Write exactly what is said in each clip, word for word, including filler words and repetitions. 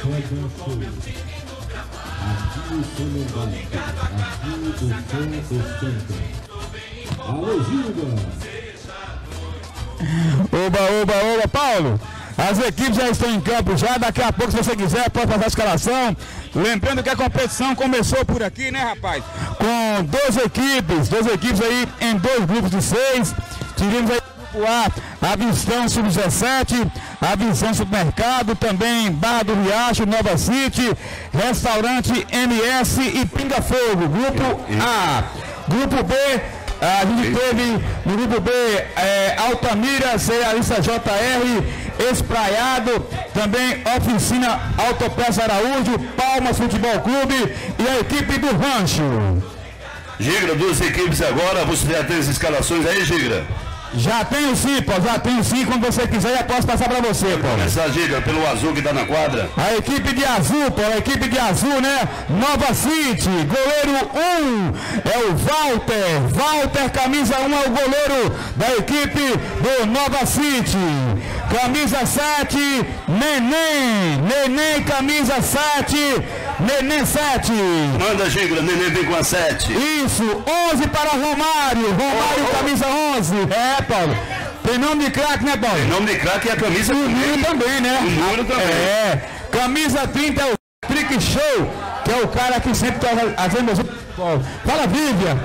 Oba, oba, oba, Paulo. As equipes já estão em campo já, daqui a pouco, se você quiser, pode fazer a escalação. Lembrando que a competição começou por aqui, né, rapaz? Com doze equipes, doze equipes aí em dois grupos de seis. Tivemos aí no grupo A, a Visão sub dezessete, a Visão Supermercado, também Barra do Riacho, Nova City, Restaurante M S e Pinga Fogo. Grupo A. Grupo B, a gente teve no grupo B é, Altamira, Cearista J R, Espraiado, também Oficina Autopeça Araújo, Palmas Futebol Clube e a equipe do Rancho. Gigra, duas equipes agora, você já tem as escalações aí, Gigra? Já tenho sim, Paulo, já tenho sim, quando você quiser já posso passar para você, Paulo. Começar, Gigra, pelo azul que tá na quadra. A equipe de azul, Paulo, a equipe de azul, né? Nova City, goleiro um é o Walter, Walter, camisa um é o goleiro da equipe do Nova City. Camisa sete, Neném, Neném, camisa sete, Neném sete. Manda, Gigra, Neném vem com a sete. Isso, onze para Romário, Romário, oh, oh. camisa onze. É, Paulo. Tem nome de craque, né, Paulo? Tem nome de craque e a camisa o número também, né? O número também. É. Camisa trinta é o Trick Show, que é o cara que sempre tá as emoções. Fala, Vivian.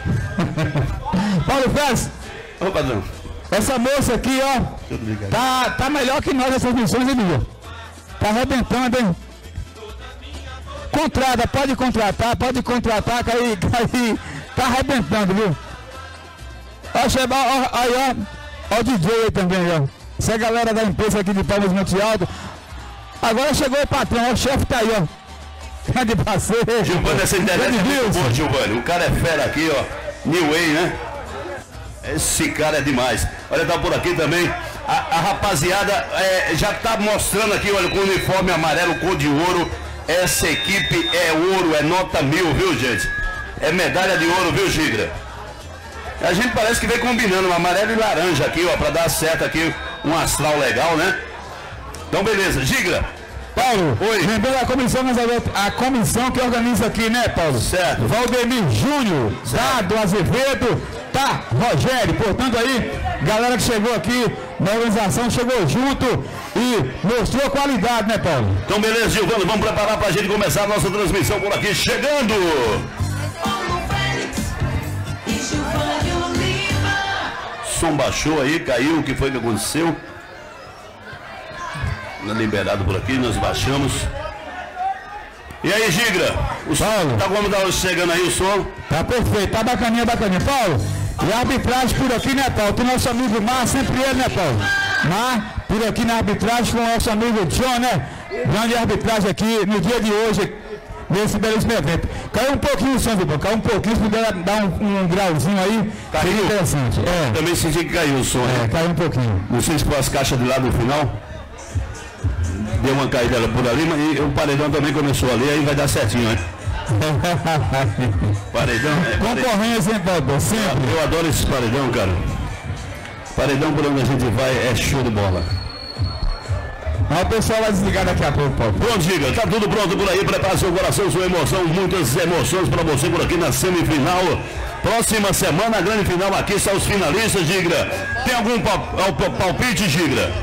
Paulo Fez. Ô, padrão. Essa moça aqui, ó, tá, tá melhor que nós nessas missões, hein, Vivian? Tá arrebentando, hein? Contrata, pode contratar, pode contratar, que aí, que aí tá arrebentando, viu? Ó, chega, ó, aí, ó, ó o D J aí também, ó. Essa é a galera da empresa aqui de Palmas Monte Alto. Agora chegou o patrão, ó, o chefe tá aí, ó. Grande parceiro. Gilvani, essa internet é muito boa, Gilvani. O cara é fera aqui, ó. New Way, né? Esse cara é demais. Olha, tá por aqui também. A, a rapaziada é, já tá mostrando aqui, olha, com o uniforme amarelo, cor de ouro. Essa equipe é ouro, é nota mil, viu, gente? É medalha de ouro, viu, Gigra? A gente parece que vem combinando um amarelo e laranja aqui, ó, pra dar certo aqui, um astral legal, né? Então, beleza. Gigra. Paulo, oi. Lembrando a comissão, a comissão que organiza aqui, né, Paulo? Certo. Valdemir Júnior, Dado Azevedo, tá, Rogério. Portanto aí, galera que chegou aqui na organização, chegou junto e mostrou qualidade, né, Paulo? Então, beleza, Gilvano, vamos preparar pra gente começar a nossa transmissão por aqui, chegando! Som baixou aí, caiu, o que foi que aconteceu? Liberado por aqui, nós baixamos. E aí, Gigra? O Paulo, tá como tá chegando aí o som? Tá perfeito, tá bacaninha, bacaninha. Paulo, e a arbitragem por aqui, né, Paulo? Tem nosso amigo Mar, sempre ele, né, Paulo? Mar, por aqui na arbitragem com o nosso amigo John, né? Grande arbitragem aqui no dia de hoje, nesse belíssimo evento. Caiu um pouquinho o som, viu, Paulo? Caiu um pouquinho, se puder dar um, um grauzinho aí, caiu. Seria interessante. É. Também senti que caiu o som, é, né? Caiu um pouquinho. Não sei se foi as caixas de lá no final. Deu uma caída por ali, mas o paredão também começou ali, aí vai dar certinho, hein? Paredão é. Concorrência, hein, Paulo? Sempre. Eu adoro esses paredão, cara. Paredão por onde a gente vai é show de bola. Mas o pessoal vai desligar daqui a pouco, Paulo. Pronto, Giga, tá tudo pronto por aí. Prepara seu coração, sua emoção, muitas emoções pra você por aqui na semifinal. Próxima semana, a grande final aqui, são os finalistas, Gigra. Tem algum palpite, Gigra?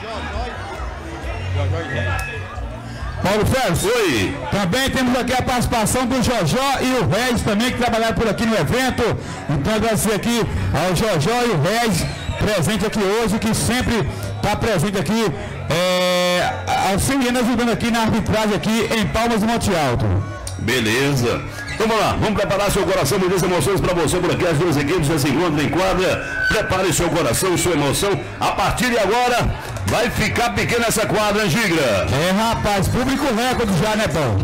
Paulo Félix. Oi. Também temos aqui a participação do Jojó e o Regis também, que trabalharam por aqui no evento. Então agradecer aqui ao Jojó e o Regis, presente aqui hoje, que sempre está presente aqui, é, auxiliando, ajudando aqui na arbitragem aqui em Palmas do Monte Alto. Beleza. Então vamos lá, vamos preparar seu coração, muitas emoções para você por aqui. As duas equipes já se encontram em quadra. Prepare seu coração, sua emoção. A partir de agora, vai ficar pequena essa quadra, Gigra. É, rapaz, público recorde já, né, Paulo?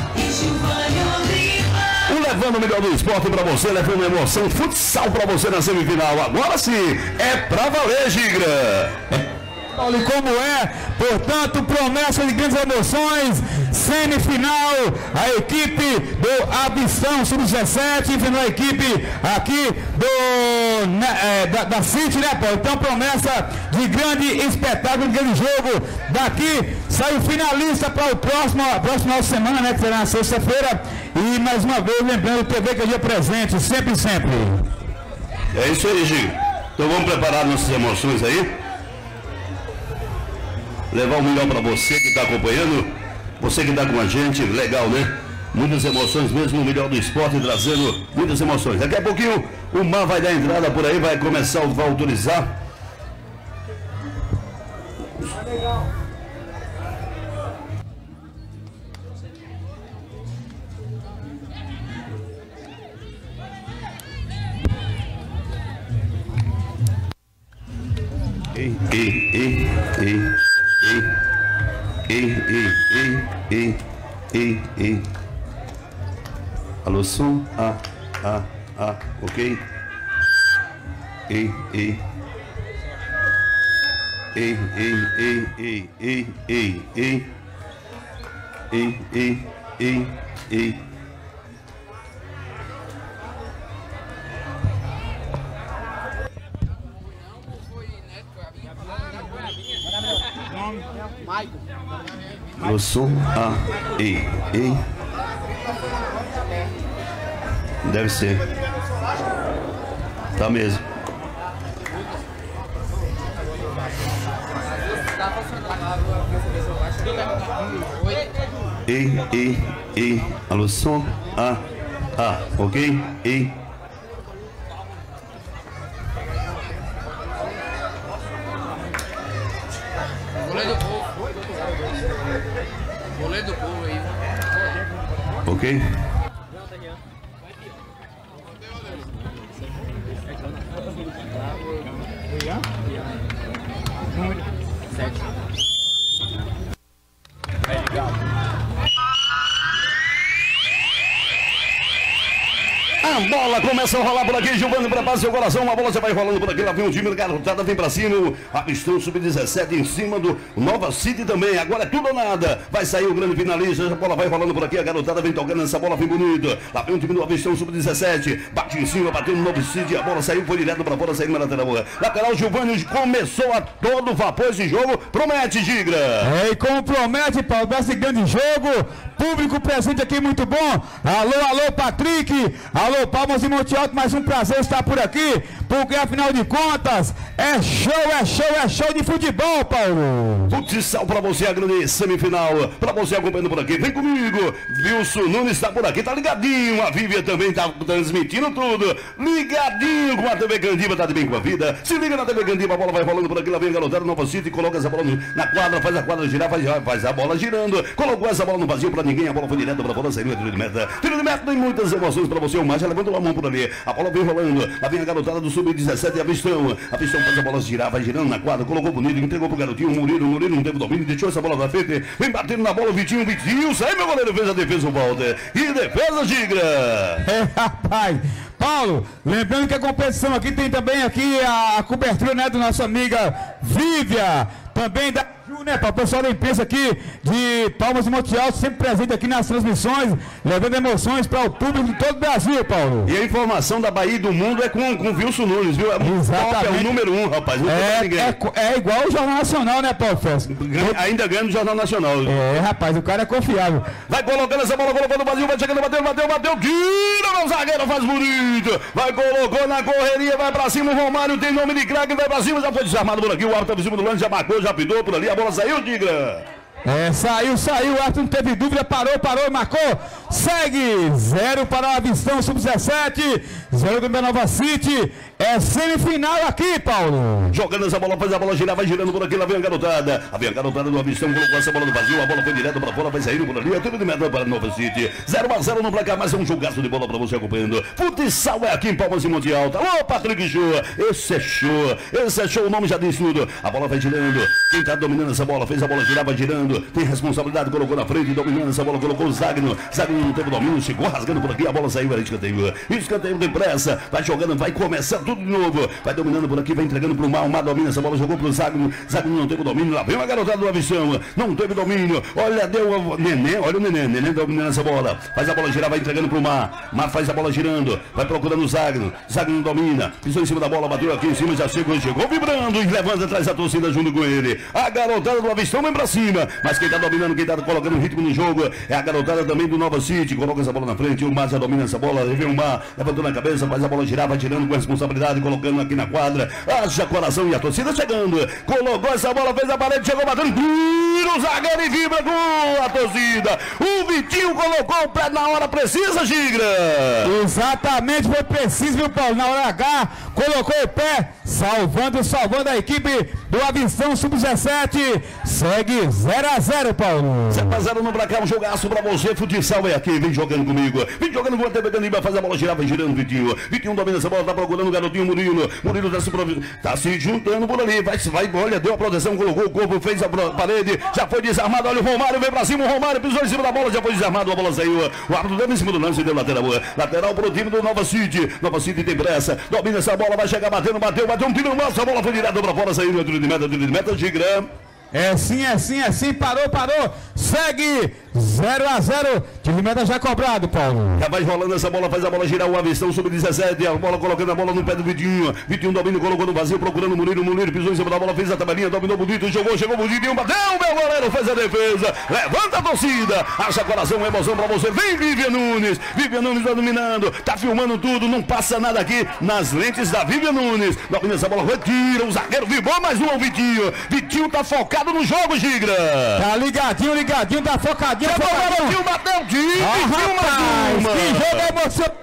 Um levando o melhor do esporte para você, levando emoção, futsal para você na semifinal. Agora sim, é pra valer, Gigra. Paulo, e como é, portanto, promessa de grandes emoções, semifinal, a equipe do Abição sub dezessete, enfrentou a equipe aqui do né, é, da, da City, né, Paulo? Então, promessa de grande espetáculo, de grande jogo. Daqui sai o finalista para o próximo, próximo final de semana, né, que será na sexta-feira. E mais uma vez, lembrando, T V que é dia presente, sempre, sempre. É isso aí, Gigo. Então vamos preparar nossas emoções aí. Levar o melhor para você que está acompanhando, você que está com a gente, legal, né? Muitas emoções mesmo, o melhor do esporte, trazendo muitas emoções. Daqui a pouquinho o Mar vai dar entrada por aí, vai começar, vai autorizar. Legal. Ei, ei, ei, ei, ei, ei, ei, ei, ei, ei. Alô, som, ah, ah, ah, ok? Ei, ei. Ei, ei, ei, ei, ei, ei, ei. Ei, ei, ei, ei. Alô, som, ah, ei, ei. Deve ser. Tá mesmo. Ei, ei, ei. Alô, som. Ah, ah, ok? Ei. Goleiro do povo. Goleiro do povo aí. Ok? A bola começa a rolar por aqui, Giovanni, prepara seu coração, a bola já vai rolando por aqui, lá vem o time, garotada vem pra cima, a pistão sub dezessete em cima do Nova City também, agora é tudo ou nada, vai sair o grande finalista, a bola vai rolando por aqui, a garotada vem tocando essa bola, vem bonito, lá vem o time do Avistão sub dezessete, bate em cima, bateu no Nova City, a bola saiu, foi direto pra fora, saiu na lateral, lateral Giovanni começou a todo vapor esse jogo, promete, Gigra. É, e como promete, Paulo, desse grande jogo, público presente aqui muito bom, alô, alô, Patrick, alô, Palmas e Monte Alto, mais um prazer estar por aqui, porque afinal de contas, é show, é show, é show de futebol, Paulo. Futsal pra você, a grande semifinal, pra você acompanhando por aqui, vem comigo, Wilson Nunes está por aqui, tá ligadinho, a Vivian também tá transmitindo tudo, ligadinho com a T V Gandiva, tá de bem com a vida, se liga na T V Gandiva, a bola vai rolando por aqui, lá vem a garotada, Nova City, coloca essa bola na quadra, faz a quadra girar, faz, faz a bola girando, colocou essa bola no vazio pra ninguém, a bola foi direto pra fora, saiu, tiro de meta, tiro de meta, tem muitas emoções pra você, o Marja levanta a mão por ali, a bola vem rolando, lá vem a garotada do sub dezessete, a Pistão, a Pistão faz a bola girar, vai girando na quadra, colocou bonito, entregou pro garotinho, o Murilo, o Murilo não teve domínio, deixou essa bola na frente, vem batendo na bola o Vitinho, o Vitinho, sai meu goleiro, fez a defesa, o Walter, e defesa, Gigra. É, rapaz, Paulo, lembrando que a competição aqui tem também aqui a, a cobertura, né, do nossa amiga Vívia, também da né, para o pessoal da imprensa aqui de Palmas e Monte Alto, sempre presente aqui nas transmissões, levando emoções para o público de todo o Brasil, Paulo. E a informação da Bahia e do mundo é com, com o Wilson Nunes, viu? Exatamente. É o número um, rapaz. Não é, é, é igual o Jornal Nacional, né, Paulo Festa? Ainda ganha no Jornal Nacional. É, rapaz, o cara é confiável. Vai colocando essa bola, colocando no vazio, vai chegando, bateu, bateu, bateu, tira, o zagueiro faz bonito. Vai, colocou na correria, vai pra cima, o Romário tem nome de craque, vai pra cima, já foi desarmado por aqui, o árbitro tá em cima do lance, já marcou, já pitou por ali, a bola saiu, Digra. É, saiu, saiu, o árbitro não teve dúvida, parou, parou, marcou, segue, zero para a Avistão sub dezessete, zero do Nova City, é semifinal aqui, Paulo. Jogando essa bola, faz a bola girar, vai girando por aqui, lá vem a garotada, lá vem a garotada do Avistão, colocou essa bola no vazio, a bola foi direto para fora, vai saindo por ali, é tudo de meta para Nova City, zero a zero no placar, mas é um jogaço de bola para você acompanhando, futsal é aqui em Palmas e Monte Alto, alô Patrick Show, esse é show, esse é show, o nome já diz tudo, a bola vai girando, quem tá dominando essa bola, fez a bola girar, vai girando, tem responsabilidade, colocou na frente, dominando essa bola, colocou o Zagno, Zagno domínio, não teve domínio, chegou rasgando por aqui, a bola saiu, era escanteio. Escanteio tem pressa, vai jogando, vai começar tudo de novo. Vai dominando por aqui, vai entregando pro Mar, o Mar domina essa bola, jogou pro Zagno. Zagno não teve domínio, lá vem uma garotada do Avistão, não teve domínio. Olha, deu o Nenê, olha o Nenê, Nenê dominando essa bola. Faz a bola girar, vai entregando pro Mar. Mar faz a bola girando, vai procurando o Zagno. Zagno domina, pisou em cima da bola, bateu aqui em cima, já chegou, chegou vibrando e levanta atrás da torcida junto com ele. A garotada do Avistão vem pra cima, mas quem tá dominando, quem tá colocando ritmo no jogo é a garotada também do Nova City. Coloca essa bola na frente, o Mar já domina essa bola, vem o Mar, levantou na cabeça, faz a bola girar, vai tirando com responsabilidade, colocando aqui na quadra. Haja coração e a torcida chegando. Colocou essa bola, fez a parede, chegou batendo, tira o zagueiro e vibra com a torcida. O Vitinho colocou o pé na hora precisa, Gigra. Exatamente, foi preciso, viu, Paulo? Na hora H, colocou o pé, salvando, salvando a equipe do Avistão sub dezessete. Segue zero a zero, Paulo. zero a zero no placar, um jogaço pra você. Futsal é aqui, vem jogando comigo. Vem jogando com o T V Canimba, faz a bola girar, vai girando, Vitinho. Vitinho domina essa bola, tá procurando o garotinho Murilo. Murilo tá se, tá se juntando por ali. Vai, vai, olha, deu a proteção, colocou o corpo, fez a parede, já foi desarmado. Olha o Romário, vem pra cima, o Romário pisou em cima da bola, já foi desarmado, a bola saiu. O árbitro deu em cima do lance e deu lateral. Lateral pro time do Nova City. Nova City tem pressa, domina essa bola, vai chegar batendo, bateu, bateu um tiro, nossa, a bola foi direto pra fora, saiu no tiro de meta, tiro de meta, Gigra. É sim, é sim, é sim, parou, parou, segue zero a zero, tiro de meta já cobrado, Paulo. Já vai rolando essa bola, faz a bola girar, o Avistão sub dezessete, a bola colocando a bola no pé do Vitinho. Vitinho domina, colocou no vazio, procurando o Murilo, Murilo pisou em cima da bola, fez a tabelinha, dominou bonito, jogou, chegou bonito, bateu, meu goleiro fez a defesa, levanta a torcida, acha coração, emoção pra você, vem Vivian Nunes, Vivian Nunes tá dominando, tá filmando tudo, não passa nada aqui nas lentes da Vivian Nunes, domina essa bola, retira, o zagueiro vibrou mais um ao Vitinho, Vitinho tá focado no jogo, Gigra. Tá ligadinho, ligadinho, tá focadinho, chegou focadinho. O Vitinho bateu, Vitinho, Ah, mais uma. Que jogo emocionante.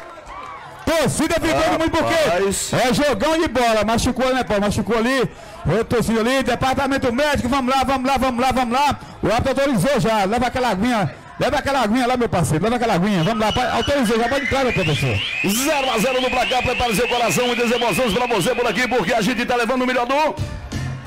Torcida vibrando muito porque é jogão de bola, machucou, né, Paulo? Machucou ali, o torcida ali, departamento médico, vamos lá, vamos lá, vamos lá, vamos lá. O árbitro autorizou já, leva aquela aguinha, leva aquela aguinha lá, meu parceiro, leva aquela aguinha, vamos lá, autorizou, já pode entrar, meu professor. zero a zero no placar, prepare seu coração, muitas emoções pra você por aqui, porque a gente tá levando o melhor do...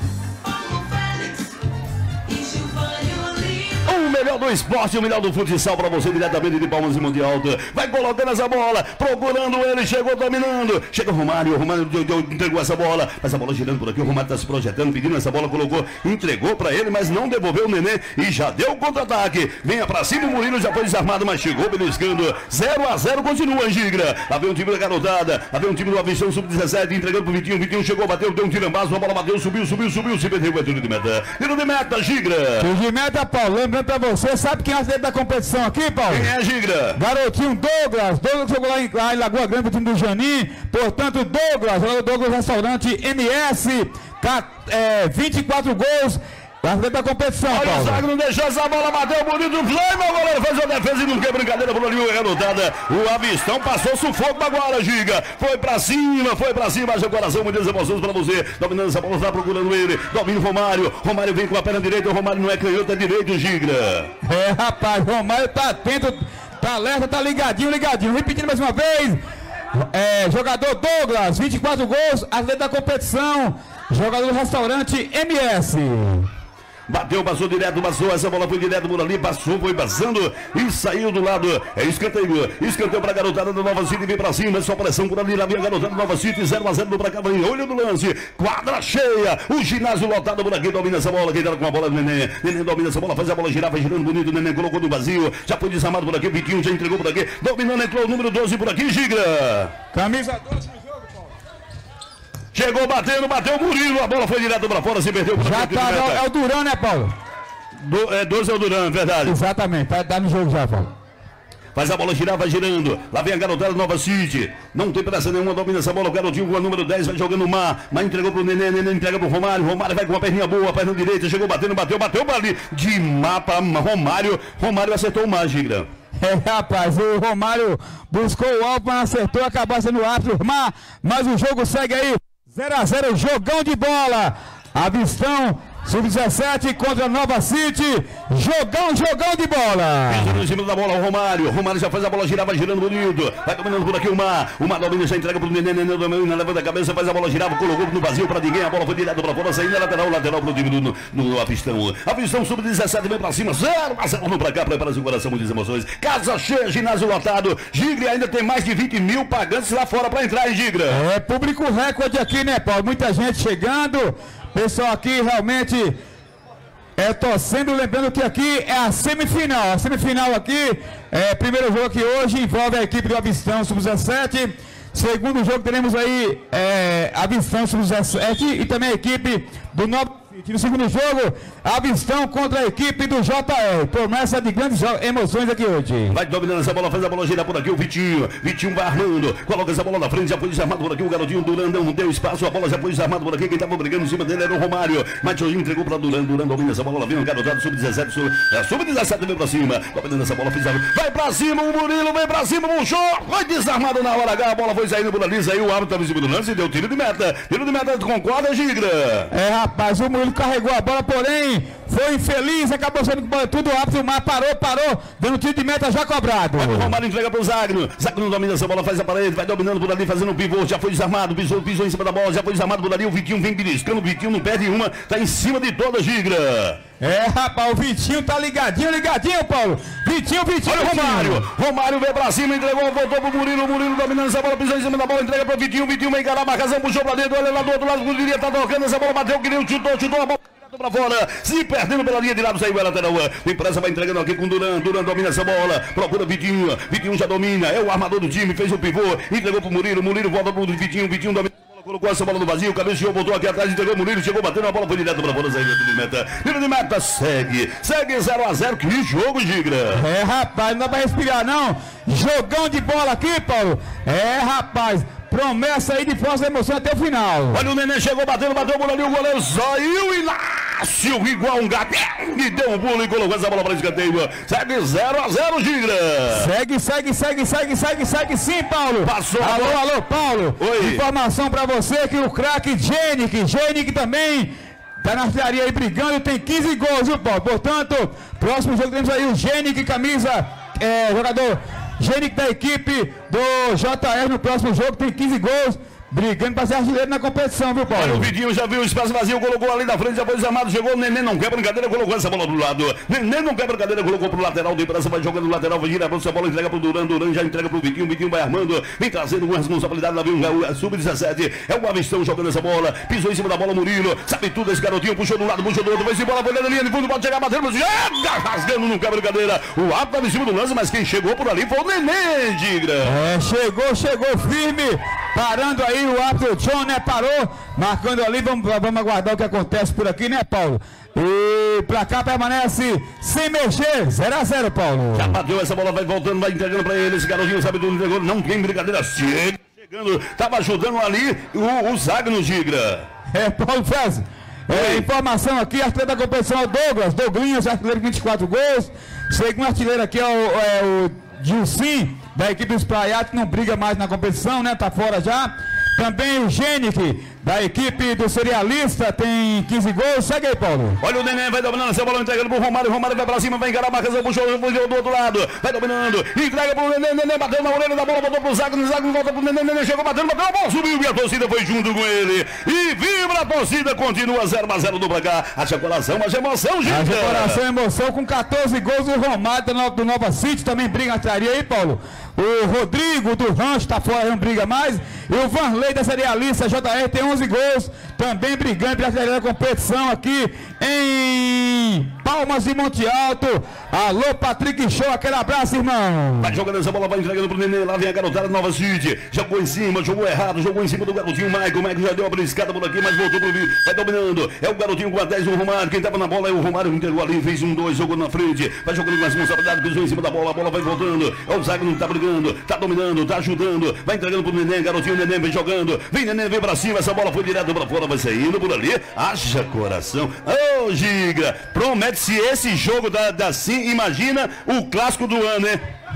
O melhor do esporte, o melhor do futsal pra você, diretamente de Palmas e Monte Alto. Vai colocando essa bola, procurando ele, chegou dominando. Chega o Romário, o Romário deu, deu, entregou essa bola. Essa bola girando por aqui, o Romário tá se projetando, pedindo essa bola, colocou, entregou pra ele, mas não devolveu o Nenê e já deu o contra-ataque. Venha pra cima, o Murilo já foi desarmado, mas chegou beliscando. zero a zero, continua, Gigra. Lá vem o time da garotada, lá vem o time do Avistão sub dezessete, entregando pro Vitinho. Vitinho chegou, bateu, deu um tirambaço, a bola bateu, subiu, subiu, subiu, se perdeu, é tiro de meta. Tiro de meta, Gigra. Tiro de meta, Paulo, lembrando pra você, sabe quem é o atleta da competição aqui, Paulo? Quem é, Gigra? Garotinho Douglas, Douglas jogou lá em, lá em Lagoa Grande, o time do Janim, portanto, Douglas, Douglas Restaurante M S, é, vinte e quatro gols, atleta da competição, olha, Paulo. O Zago não deixou essa bola, bateu bonito, foi, meu goleiro, fez a defesa e não quer brincadeira por ali, garotada. O Avistão passou sufoco agora, Giga, foi pra cima, foi pra cima, haja coração, muitas emoções pra você, dominando essa bola, tá procurando ele, domina o Romário, Romário vem com a perna direita, o Romário não é canhoto, é direito, Giga. É, rapaz, o Romário tá atento, tá alerta, tá ligadinho, ligadinho, repetindo mais uma vez, é, jogador Douglas, vinte e quatro gols, atleta da competição, jogador do restaurante M S. Bateu, passou direto, passou, essa bola foi direto por ali, passou, foi passando e saiu do lado, é escanteio, escanteio pra garotada do Nova City, vem pra cima, só pressão por ali, lá vem a garotada do Nova City, zero a zero pra cá, vem, olho do lance, quadra cheia, o ginásio lotado por aqui, domina essa bola, quem tá com a bola, Nenê, Nenê domina essa bola, faz a bola girar, vai girando bonito, Nenê colocou no vazio, já foi desarmado por aqui, Vitinho já entregou por aqui, dominando, entrou o número doze por aqui, Gigra. Camisa doze. Chegou batendo, bateu o Murilo, a bola foi direto pra fora, se perdeu por já aqui. Tá, é o Duran, né, Paulo? Do, é, doze é o Duran, verdade. Exatamente, tá, tá no jogo já, Paulo. Faz a bola girar, vai girando. Lá vem a garotada do Nova City. Não tem pressa nenhuma, domina essa bola. O garotinho com o número dez vai jogando o Mar. Mar entregou pro Nenê, Nenê entrega pro Romário. Romário vai com uma perninha boa, a perna direita. Chegou batendo, bateu, bateu para ali. De mapa, Romário. Romário acertou o Mar, Gigra. É, rapaz, o Romário buscou o alvo, mas acertou, acabou sendo o árbitro. Mas, mas o jogo segue aí. zero a zero, jogão de bola. Avistão sub dezessete contra Nova City. Jogão, jogão de bola. Em cima da bola, o Romário. Romário já faz a bola girar, vai girando bonito. Vai dominando por aqui o Mar. O Mar domina, já entrega pro Nenê. Nenê domina, levanta a cabeça, faz a bola girar, colocou no vazio pra ninguém. A bola foi direto pra fora, saindo lateral, lateral pro time do no Avistão. Avistão sub dezessete vem pra cima, zero a zero pra cá, prepara o coração, muitas emoções. Casa cheia, ginásio lotado. Gigra ainda tem mais de vinte mil pagantes lá fora pra entrar em Gigra. É público recorde aqui, né, Paulo? Muita gente chegando. Pessoal aqui realmente é torcendo, lembrando que aqui é a semifinal. A semifinal aqui, é primeiro jogo aqui hoje, envolve a equipe do Avistão sub dezessete. Segundo jogo teremos aí é, Avistão sub dezessete e também a equipe do Nova City. No segundo jogo, Avistão contra a equipe do J R. Promessa de grandes emoções aqui hoje. Vai dominando essa bola, faz a bola girar por aqui o Vitinho. Vitinho vai armando, coloca essa bola na frente, já foi desarmado por aqui o garotinho Duran, não deu espaço, a bola já foi desarmada por aqui. Quem estava brigando em cima dele era o Romário. Matheus entregou para Duran, Duran domina essa bola, vem o garotado sub dezessete, sub, é, sub dezessete vem pra cima. Dominando essa bola, fez a... vai pra cima o Murilo, vem pra cima, puxou, foi desarmado na hora H, a bola foi saindo por ali, saiu o árbitro estava em cima do lance e deu tiro de meta. Tiro de meta, concorda, Gigra? É, rapaz, o Murilo carregou a bola, porém foi infeliz, acabou sendo tudo rápido, mas parou, parou, dando tiro de meta já cobrado. O Romário entrega pro Zagno, Zagno domina essa bola, faz a parede, vai dominando por ali, fazendo o pivô, já foi desarmado, pisou, pisou em cima da bola, já foi desarmado por ali, o Vitinho vem beliscando, o Vitinho não perde uma, tá em cima de toda a Gigra. É, rapaz, o Vitinho tá ligadinho, ligadinho, Paulo. Vitinho, Vitinho, olha o Romário. Romário veio pra cima, entregou, voltou pro Murilo, Murilo dominando essa bola, pisou em cima da bola, entrega pro Vitinho, Vitinho vai encarar a marcação, puxou pra dentro, olha lá do outro lado, o Guilherme tá tocando essa bola, bateu, o Guilherme chutou, chutou a bola pra fora, se perdendo pela linha de lado, saiu a lateral. Vem pressa, vai entregando aqui com o Duran. Duran domina essa bola, procura Vitinho. Vitinho já domina, é o armador do time, fez o pivô, entregou pro Murilo. Murilo volta pro Vitinho. Vitinho domina a bola, colocou essa bola no vazio. Cabeceou, voltou aqui atrás, entregou o Murilo. Chegou batendo, a bola foi direto pra fora, saiu de meta. Tiro de meta, segue, segue zero a zero. Que jogo, Gigra. É, rapaz, não dá pra respirar, não. Jogão de bola aqui, Paulo. É, rapaz. Promessa aí de próxima emoção até o final. Olha o Nenê, chegou batendo, bateu por ali, o goleiro saiu e nasceu igual um gato. E deu um pulo e colocou essa bola para escanteio. Segue zero a zero, Gigra. Segue, segue, segue, segue, segue, segue sim, Paulo. Passou. Alô, alô, Paulo. Oi. Informação para você que o craque Genic, Genic também tá na artilharia aí brigando, tem quinze gols, viu, Paulo? Portanto, próximo jogo temos aí o Genic, camisa, é, jogador Genic da equipe do J R no próximo jogo, tem quinze gols, brigando para ser artilheiro na competição, viu, Paulo? Olha, o Vidinho já viu o espaço vazio, colocou ali na frente, já foi desarmado, chegou o Nenê, não quer brincadeira, colocou essa bola do lado. Nenê não quer brincadeira, colocou pro lateral, de praça, vai jogando no lateral, vai girando essa bola, entrega pro Duran, Duran já entrega pro Vidinho, Vidinho vai armando, vem trazendo com responsabilidade, lá vem o sub dezessete, é o Avistão jogando essa bola, pisou em cima da bola, Murilo, sabe tudo esse garotinho, puxou de um lado, puxou do outro, vai se bola, foi na linha de fundo, pode chegar batendo, mas rasgando, não quer brincadeira. O árbitro estava em cima do lance, mas quem chegou por ali foi o Nenê, Gigra. É, chegou, chegou firme, parando aí o árbitro John, né, parou, marcando ali, vamos, vamos aguardar o que acontece por aqui, né, Paulo? E pra cá permanece sem mexer, zero a zero, Paulo. Já bateu essa bola, vai voltando, vai entregando pra ele, esse garotinho sabe tudo, entregou, não tem brincadeira, chega, chegando, tava ajudando ali o, o Zagno, Gigra. É, Paulo Fez, é, informação aqui, artilheiro da competição é o Douglas, Douglinhas, artilheiro com vinte e quatro gols, segundo artilheiro aqui é o, é o Gilcim, da equipe dos Praiatos, que não briga mais na competição, né, tá fora já. Também o Genic, da equipe do Serialista, tem quinze gols. Segue aí, Paulo. Olha o Nenê, vai dominando essa bola, entregando pro Romário. Romário vai pra cima, vai encarar a marcação, puxou, puxou do outro lado. Vai dominando, entrega pro Nenê, Nenê bateu na orelha da bola, botou pro Zagno, Zagno volta pro Nenê, Nenê chegou batendo, bateu a bola, subiu e a torcida foi junto com ele. E vibra a torcida, continua zero a zero do pra cá. Haja coração, haja emoção, gente. Haja coração, emoção, com quatorze gols. O Romário do, do Nova City também briga na artilharia aí, Paulo. O Rodrigo do Rancho tá fora, não briga mais. E o Vanley da Serialista, J R, tem onze gols. Também brigando pela artilharia da competição aqui em Palmas e Monte Alto. Alô, Patrick Show, aquele abraço, irmão. Vai jogando essa bola, vai entregando pro Nenê. Lá vem a garotada Nova City. Jogou em cima, jogou errado, jogou em cima do garotinho Michael. O Michael já deu uma briscada por aqui, mas voltou pro vídeo. Vai dominando. É o garotinho com a dez, o Romário. Quem tava na bola é o Romário, entregou ali, fez um, dois, jogou na frente. Vai jogando com responsabilidade, pisou em cima da bola. A bola vai voltando. É o Zagno que tá brigando, tá dominando, tá ajudando. Vai entregando pro Nenê, garotinho Nenê vem jogando. Vem Nenê, vem pra cima. Essa bola foi direto pra fora, vai saindo por ali. Haja coração. Ô, oh, Giga, promete-se esse jogo da, da sim, imagina o clássico do ano, né?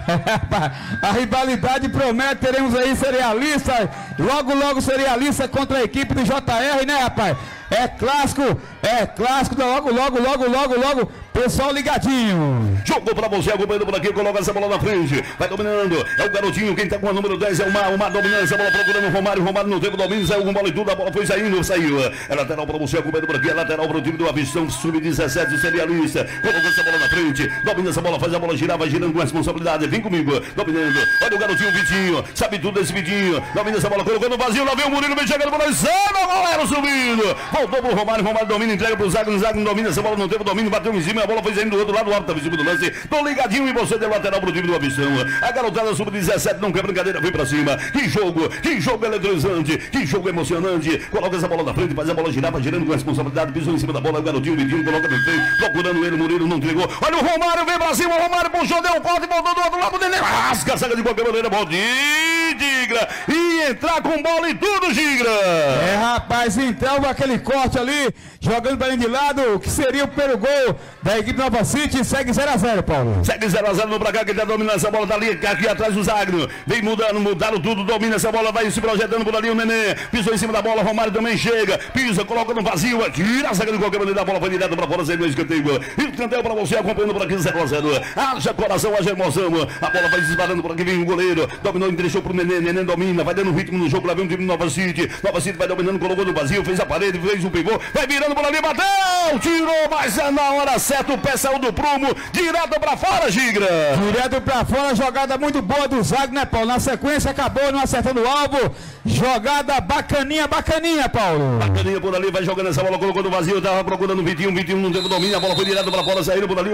A rivalidade promete, teremos aí cerealista, logo logo cerealista contra a equipe do J R, né, rapaz? É clássico, é clássico, logo, logo, logo, logo, logo, pessoal ligadinho. Jogou pra você, acompanhando por aqui, coloca essa bola na frente, vai dominando, é o garotinho, quem tá com a número dez é o Mar, o Mar dominando essa bola, procurando o Romário, Romário não teve o domínio, saiu com bola e tudo, a bola foi saindo, saiu. É lateral pra você, acompanhando por aqui, é lateral pro time do Avistão, sub dezessete, cerealista, colocou essa bola na frente, domina essa bola, faz a bola girar, vai girando com responsabilidade, vem comigo, dominando, olha o garotinho Vitinho, sabe tudo desse Vitinho, domina essa bola, colocou no vazio, lá vem o Murilo, vem chegando por aí, sai, galera, subindo, voltou pro Romário, Romário domina, entrega pro Zago, Zago domina, essa bola não teve o domínio, bateu em cima, a bola foi saindo do outro lado, o árbitro tá em cima do lance, tô ligadinho e você deu lateral pro time do Avistão, a garotada sub dezessete, não quer brincadeira, vem pra cima, que jogo, que jogo eletrizante, que jogo emocionante, coloca essa bola na frente, faz a bola girar, vai girando com responsabilidade, pisou em cima da bola, o garotinho, o Vitinho, coloca no freio, procurando ele, o Murilo não entregou, olha o Romário, vem pra cima, o Romário puxou, deu um corte, voltou do outro lado dele, rasga a saga de qualquer maneira, Valdir, Gigra, e entrar com bola e tudo, Gigra. É, rapaz, então aquele corte ali, jogando para de lado, que seria o primeiro gol da equipe Nova City, segue zero a zero, Paulo. Segue zero a zero no pra cá, que tá dominando essa bola, tá ali, aqui atrás do Zagno, vem mudando, mudaram tudo, domina essa bola, vai se projetando por ali o Nenê, pisou em cima da bola, Romário também chega, pisa, coloca no vazio, tira a saga de qualquer maneira, a bola foi direto pra fora, sem no escanteio, e o escanteio pra você, acompanhando por aqui, zero a zero, haja coração, haja emoção, a bola vai disparando por aqui, vem o goleiro, dominou, deixou pro Nenê, Nenê domina, vai dando ritmo no jogo, lá vem o time do Nova City, Nova City vai dominando, colocou no vazio, fez a parede, fez o pivô, vai virando por ali, bateu, tirou, mas é na hora certa, o pé saiu do prumo, direto pra fora, Gigra. Direto pra fora, jogada muito boa do Zago, né, Paulo? Na sequência, acabou não acertando o alvo, jogada bacaninha, bacaninha, Paulo. Bacaninha por ali, vai jogando essa bola, colocou no vazio, tava procurando o Vitinho, o Vitinho não teve domínio, a bola foi direto pra fora, saindo por ali,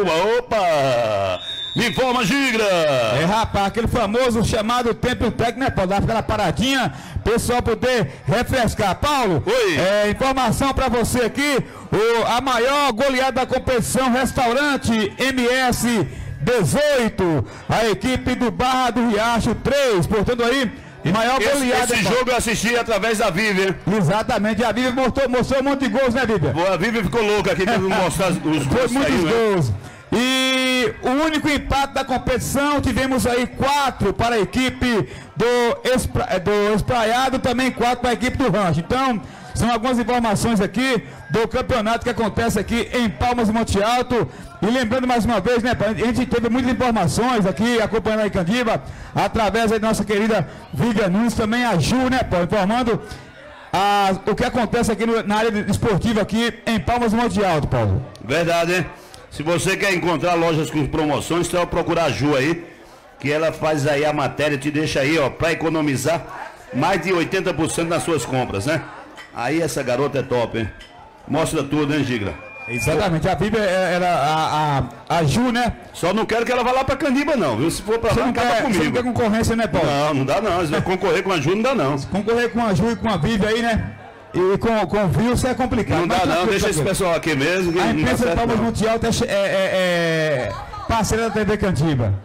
opa, me informa, Gigra. É, rapaz, aquele famoso chamado tempo técnico, né, Paulo? Dá aquela paradinha, pessoal poder refrescar. Paulo, oi. É, informação pra você aqui, o, a maior goleada da competição, Restaurante M S dezoito, a equipe do Barra do Riacho três, portanto aí, maior esse, goleada. Esse jogo eu assisti através da Vivian. Exatamente, a Vivian mostrou, mostrou um monte de gols, né, Vivian? A Vivian ficou louca aqui, teve que mostrar os gols. Foi muitos aí, gols. Né? E o único empate da competição, tivemos aí quatro para a equipe do, espra, do Espraiado, também quatro para a equipe do Rancho. Então, são algumas informações aqui do campeonato que acontece aqui em Palmas de Monte Alto. E lembrando mais uma vez, né, a gente teve muitas informações aqui, acompanhando a Icandiba, através da nossa querida Vivian Nunes, também a Ju, né, Paulo, informando a, o que acontece aqui no, na área esportiva aqui em Palmas de Monte Alto, Paulo. Verdade, hein? Se você quer encontrar lojas com promoções, você vai procurar a Ju aí, que ela faz aí a matéria, te deixa aí, ó, para economizar mais de oitenta por cento nas suas compras, né? Aí essa garota é top, hein? Mostra tudo, hein, Gigra? Exatamente, a Bíblia era a, a, a Ju, né? Só não quero que ela vá lá pra Candiba, não, viu? Se for pra você lá, não acaba quer, comigo. Você não quer concorrência, né, Paulo? Não, não dá não. Se vai concorrer com a Ju, não dá não. Concorrer com a Ju e com a Bíblia aí, né? E com, com o Wilson é complicado. Não dá não, deixa esse pessoal aqui mesmo. A imprensa de Palmas Monte Alto é, é, é, é parceira da T V Candiba.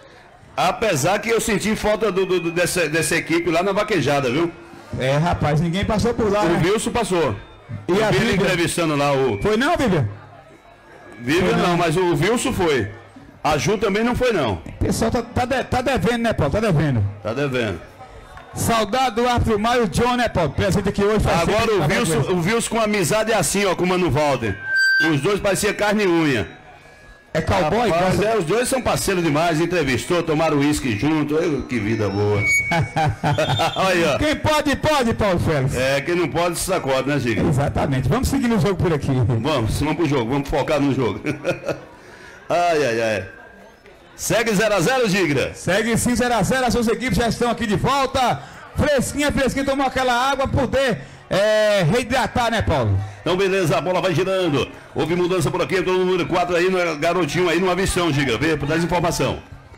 Apesar que eu senti falta do, do, dessa, dessa equipe lá na vaquejada, viu? É, rapaz, ninguém passou por lá, O né? Wilson passou. E eu a vi ele Bíblia? entrevistando lá o... Foi não, Bíblia? Vivian não, mas o Wilson foi. A Ju também não foi, não. O pessoal tá, tá, de, tá devendo, né, Paulo? Tá devendo. Tá devendo. Saudade do Arthur Maio John, né, Paulo? Presente aqui hoje. Agora o Wilson, o Wilson com amizade é assim, ó, com o Mano Walter. Os dois pareciam carne e unha. É cowboy? Rapaz, gosta... é, os dois são parceiros demais, entrevistou, tomaram uísque junto. Ai, que vida boa. Olha, Quem pode, pode, Paulo Félix. é, quem não pode se sacode, né, Giga? Exatamente. Vamos seguir no jogo por aqui. Vamos, vamos pro jogo, vamos focar no jogo. Ai, ai, ai. Segue zero a zero, Gigra. Segue sim, zero a zero. As suas equipes já estão aqui de volta. Fresquinha, fresquinha, tomou aquela água para poder é, reidratar, né, Paulo? Então, beleza, a bola vai girando. Houve mudança por aqui, entrou no número quatro aí, no garotinho aí, numa visão, Giga. Vê, por dar informação.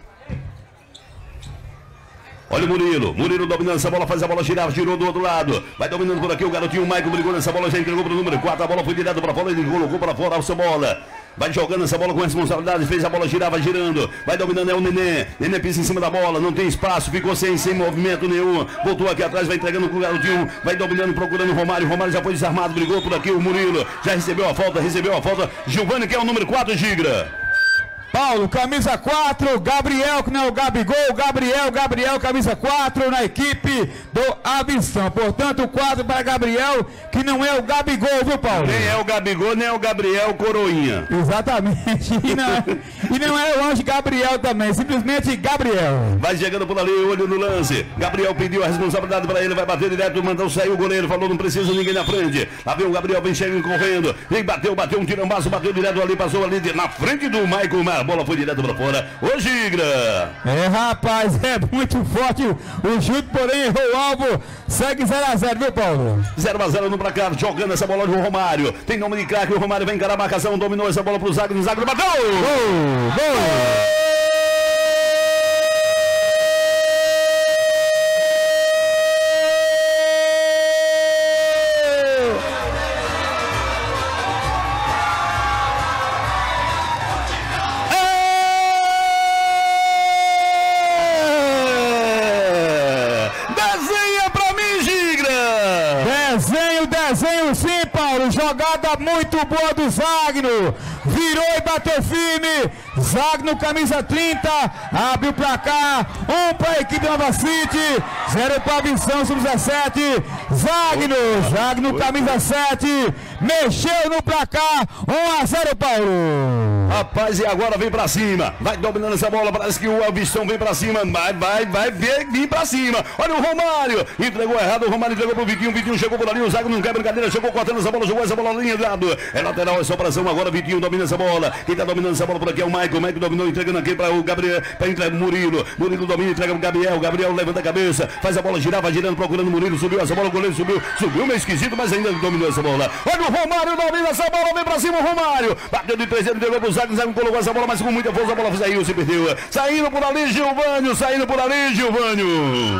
Olha o Murilo, Murilo dominando essa bola, faz a bola girar, girou do outro lado. Vai dominando por aqui o garotinho, o Maicon brigou nessa bola, já entregou para o número quatro. A bola foi direto para fora, ele colocou para fora a sua bola. Vai jogando essa bola com responsabilidade, fez a bola girar, vai girando. Vai dominando, é o Nenê. Nenê pisa em cima da bola, não tem espaço, ficou sem, sem movimento nenhum. Voltou aqui atrás, vai entregando com o garotinho. Vai dominando, procurando o Romário. Romário já foi desarmado, brigou por aqui o Murilo. Já recebeu a falta, recebeu a falta. Giovani, que é o número quatro, Gigra. Paulo, camisa quatro, Gabriel, que não é o Gabigol, Gabriel, Gabriel, camisa quatro na equipe do Avistão. Portanto, o quadro para Gabriel, que não é o Gabigol, viu, Paulo? Nem é o Gabigol, nem é o Gabriel Coroinha. Exatamente. E não, e não é o Anjo Gabriel também, simplesmente Gabriel. Vai chegando por ali, olho no lance. Gabriel pediu a responsabilidade para ele, vai bater direto, mandou sair o goleiro, falou, não precisa ninguém na frente. Lá vem o Gabriel, vem chegando correndo. Vem, bateu, bateu um tirambaço, bateu direto ali, passou ali na frente do Maicon, mas a bola foi direto para fora. Ô, Gigra! É, rapaz, é muito forte o chute, porém errou o alvo. Segue zero a zero, viu, Paulo? zero a zero no placar, jogando essa bola do Romário. Tem nome de craque, o Romário vem encarar a marcação, dominou essa bola pro Zague, o Zague bateu! Gol! Gol! Desenho sim, Paulo, jogada muito boa do Zagno, virou e bateu firme, Zagno camisa trinta, abriu pra cá, um para a equipe Nova City, zero para a Avistão sub dezessete, Zagno, Zagno camisa sete, mexeu no placar, um a zero, Paulo. Rapaz, e agora vem pra cima, vai dominando essa bola, parece que o Avistão vem pra cima, vai, vai, vai vir, vir pra cima, olha o Romário, entregou errado, o Romário entregou pro Vitinho, o Vitinho chegou por ali, o Zago não quer brincadeira, chegou cortando essa bola, jogou essa bola na linha de lado, é lateral, é só operação, agora Vitinho domina essa bola, quem tá dominando essa bola por aqui é o Maicon, o Maicon dominou, entregando aqui para o Gabriel, para entregar o Murilo, Murilo domina, entrega o Gabriel, Gabriel levanta a cabeça, faz a bola girar, vai girando, procurando o Murilo, subiu essa bola, o goleiro subiu, subiu meio esquisito, mas ainda dominou essa bola, olha o Romário, domina essa bola, vem pra cima o Romário, bateu de três, entregou pro Zago, o Zago colocou essa bola, mas com muita força a bola saiu, se perdeu, saindo por ali Gilvânio, saindo por ali Gilvânio.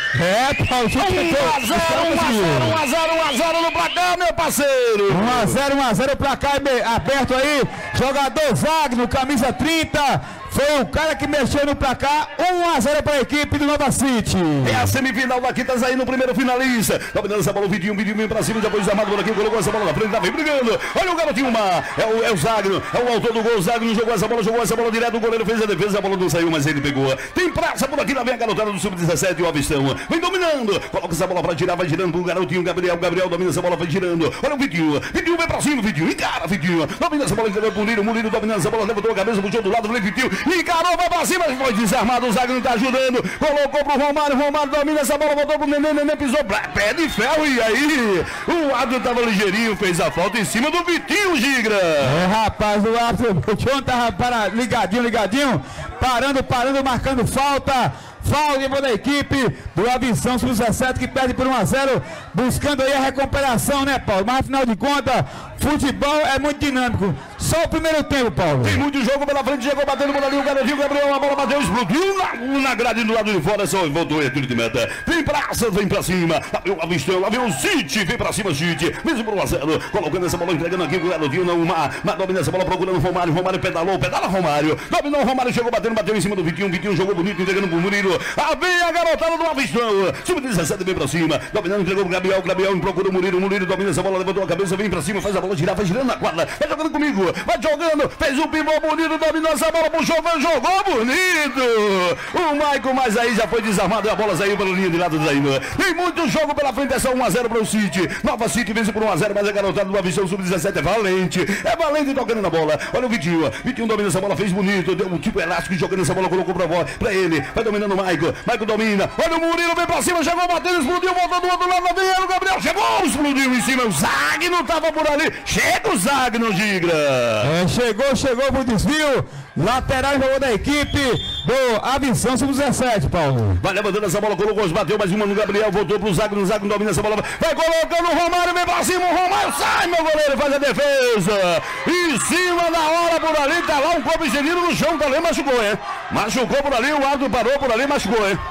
É, Paulo, um a zero, um a zero, um a zero, um a zero no placar, meu parceiro. um a zero, um a zero, placar aberto aí. Jogador Zagno, camisa trinta. Foi o cara que mexeu no placar. um a zero para a equipe do Nova City. É a semifinal daqui, tá saindo o primeiro finalista. Dominando essa bola, o Vidinho, o Vidinho vem pra cima, depois desarmado por aqui, colocou essa bola na frente, tá vem brigando. Olha o garotinho Mar, é o, é o Zagno, é o autor do gol. O Zagno jogou essa bola, jogou essa bola direto, o goleiro fez a defesa, a bola não saiu, mas ele pegou. Tem praça por aqui, lá vem a garotada do sub dezessete, o Avistão. Vem dominando, coloca essa bola pra tirar, vai girando pro garotinho Gabriel. Gabriel domina essa bola, vai girando. Olha o Vidinho, Vidinho vem pra cima, Vidinho, encara, Vidinho. Domina essa bola, entregou pro Murilo, Murilo dominando essa bola, levantou a cabeça, puxou do lado, vem Vidinho, encarou, vai pra cima, foi desarmado, o Zagno tá ajudando, colocou pro Romário, Romário domina essa bola, voltou pro Nenê, Nenê pisou, pé de ferro, e aí o árbitro tava ligeirinho, fez a falta em cima do Vitinho, Gigra. É, rapaz, o árbitro, o John tava para, ligadinho, ligadinho, parando, parando, marcando falta. Falta da equipe do Avistão sub dezessete que perde por um a zero, buscando aí a recuperação, né, Paulo? Mas afinal de contas, futebol é muito dinâmico. Só o primeiro tempo, Paulo. Tem muito jogo pela frente, chegou batendo por ali o garotinho Gabriel, a bola bateu, explodiu na, na grade do lado de fora, só voltou e tiro de meta. Vem praça, vem pra cima, lá vem o Avistão, lá vem o City, vem pra cima, City, mesmo por um a zero, colocando essa bola, entregando aqui o garotinho, não, uma, mas domina essa bola, procurando o Romário, Romário pedalou, pedala Romário, dominou o Romário, chegou batendo, bateu em cima do Vitinho, Vitinho jogou bonito, entregando pro Murilo. Ah, vem a garotada do Avistão, sub dezessete vem pra cima, dominando, entregou pro Gabriel, Gabriel procura o Murilo, Murilo domina essa bola, levantou a cabeça, vem pra cima, faz a bola girar, vai girando na quadra, vai jogando comigo, vai jogando, fez um pivô bonito, dominou essa bola, puxou, vai, jogou bonito, o Maicon, mas aí já foi desarmado e a bola saiu pela linha de lado daí. Tem muito jogo pela frente, é só um a zero para o City, Nova City vence por um a zero, mas a garotada do Avistão sub dezessete é valente, é valente tocando na bola, olha o Vitinho, Vitinho domina essa bola, fez bonito, deu um tipo elástico jogando essa bola, colocou pra, pra ele, vai dominando o Maicon, Maicon domina, olha o Murilo, vem pra cima, chegou batendo, explodiu, voltou do outro lado, lá vem o Gabriel, chegou, explodiu em cima, o Zagno tava por ali, chega o Zagno, Gigra. É, chegou, chegou pro desvio, lateral em favor da equipe do Avistão sub dezessete, Paulo. Vai levantando essa bola, colocou, bateu mais uma no Gabriel, voltou pro Zagno, o Zagno domina essa bola, vai colocando o Romário, vem pra cima, o Romário sai, meu goleiro, faz a defesa, em cima da hora por ali, tá lá um corpo estendido no chão, também machucou, hein? Machucou por ali, o árbitro parou por ali, machucou, hein?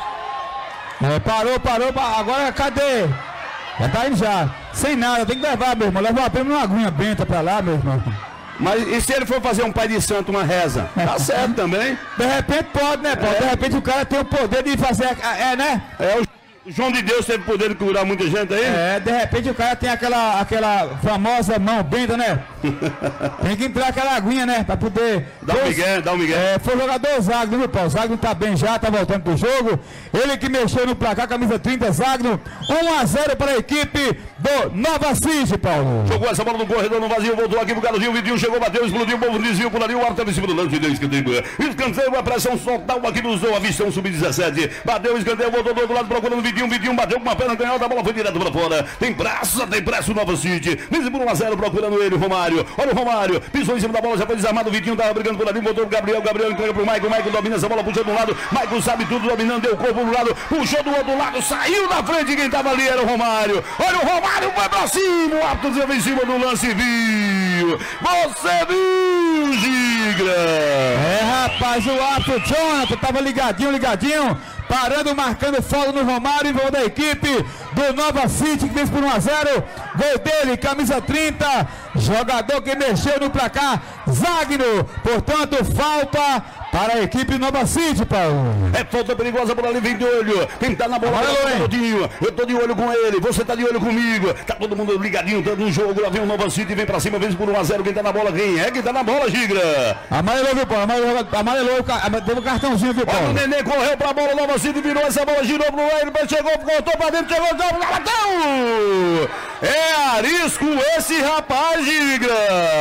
É, parou, parou, agora cadê? Já tá indo já, sem nada, tem que levar, meu irmão, leva apenas uma aguinha benta pra lá, meu irmão. Mas e se ele for fazer um pai de santo, uma reza? Tá certo também. De repente pode, né, Paulo? É. De repente o cara tem o poder de fazer, é, né? É, o O João de Deus teve poder de curar muita gente aí? É, de repente o cara tem aquela, aquela famosa mão benta, né? Tem que entrar aquela aguinha, né? Pra poder... Dá um migué, dá um migué. É, foi o jogador Zagno, viu, Paulo? Zagno tá bem já, tá voltando pro jogo. Ele que mexeu no placar, camisa trinta, Zagno. um a zero para a equipe do Nova City, Paulo. Jogou essa bola no corredor, no vazio, voltou aqui pro Garotinho, o Vidinho chegou, bateu, explodiu, o povo desviou por ali, o árbitro em cima do lance, deu escanteio. Escanteio, a pressão total aqui dos dois, avistão, sub dezessete. Bateu, escanteio, voltou do outro lado, procurando o Vidinho, o Vidinho bateu com uma perna canhota, a bola foi direto pra fora. Tem pressa, tem pressa o Nova City. Vence por um a zero, procurando ele, o Romário. Olha o Romário, pisou em cima da bola, já foi desarmado, o Vidinho tava brigando por ali, voltou o Gabriel, Gabriel entrega pro Maicon, Maicon domina essa bola, puxou de um lado, Maicon sabe tudo, dominando, deu o corpo do lado, puxou do outro lado, saiu na frente, quem tava ali era o Romário. Olha o Romário, vai pra cima, o árbitro em cima do lance, viu? Você viu, Gigra? É, rapaz, o árbitro Jonathan tava ligadinho, ligadinho, parando, marcando folga no Romário, em volta da equipe do Nova City, que vence por um a zero, gol dele, camisa trinta, jogador que mexeu no placar, Zagno, portanto, falta para a equipe Nova City, Paulo. É falta perigosa por ali, vem de olho. Quem tá na bola é o Garotinho. Eu tô de olho com ele, você tá de olho comigo. Tá todo mundo ligadinho, tá no jogo. Lá vem o Nova City, vem pra cima, vem por um a zero. Quem tá na bola, quem é? Quem tá na bola, Gigra? Amarelou, viu, Paulo? Amarelou, amarelou, teve um cartãozinho, viu, Paulo? Olha o Nenê, correu pra bola, Nova City virou essa bola, girou pro ele, chegou, voltou pra dentro, chegou, bateu! É arisco esse rapaz, Gigra!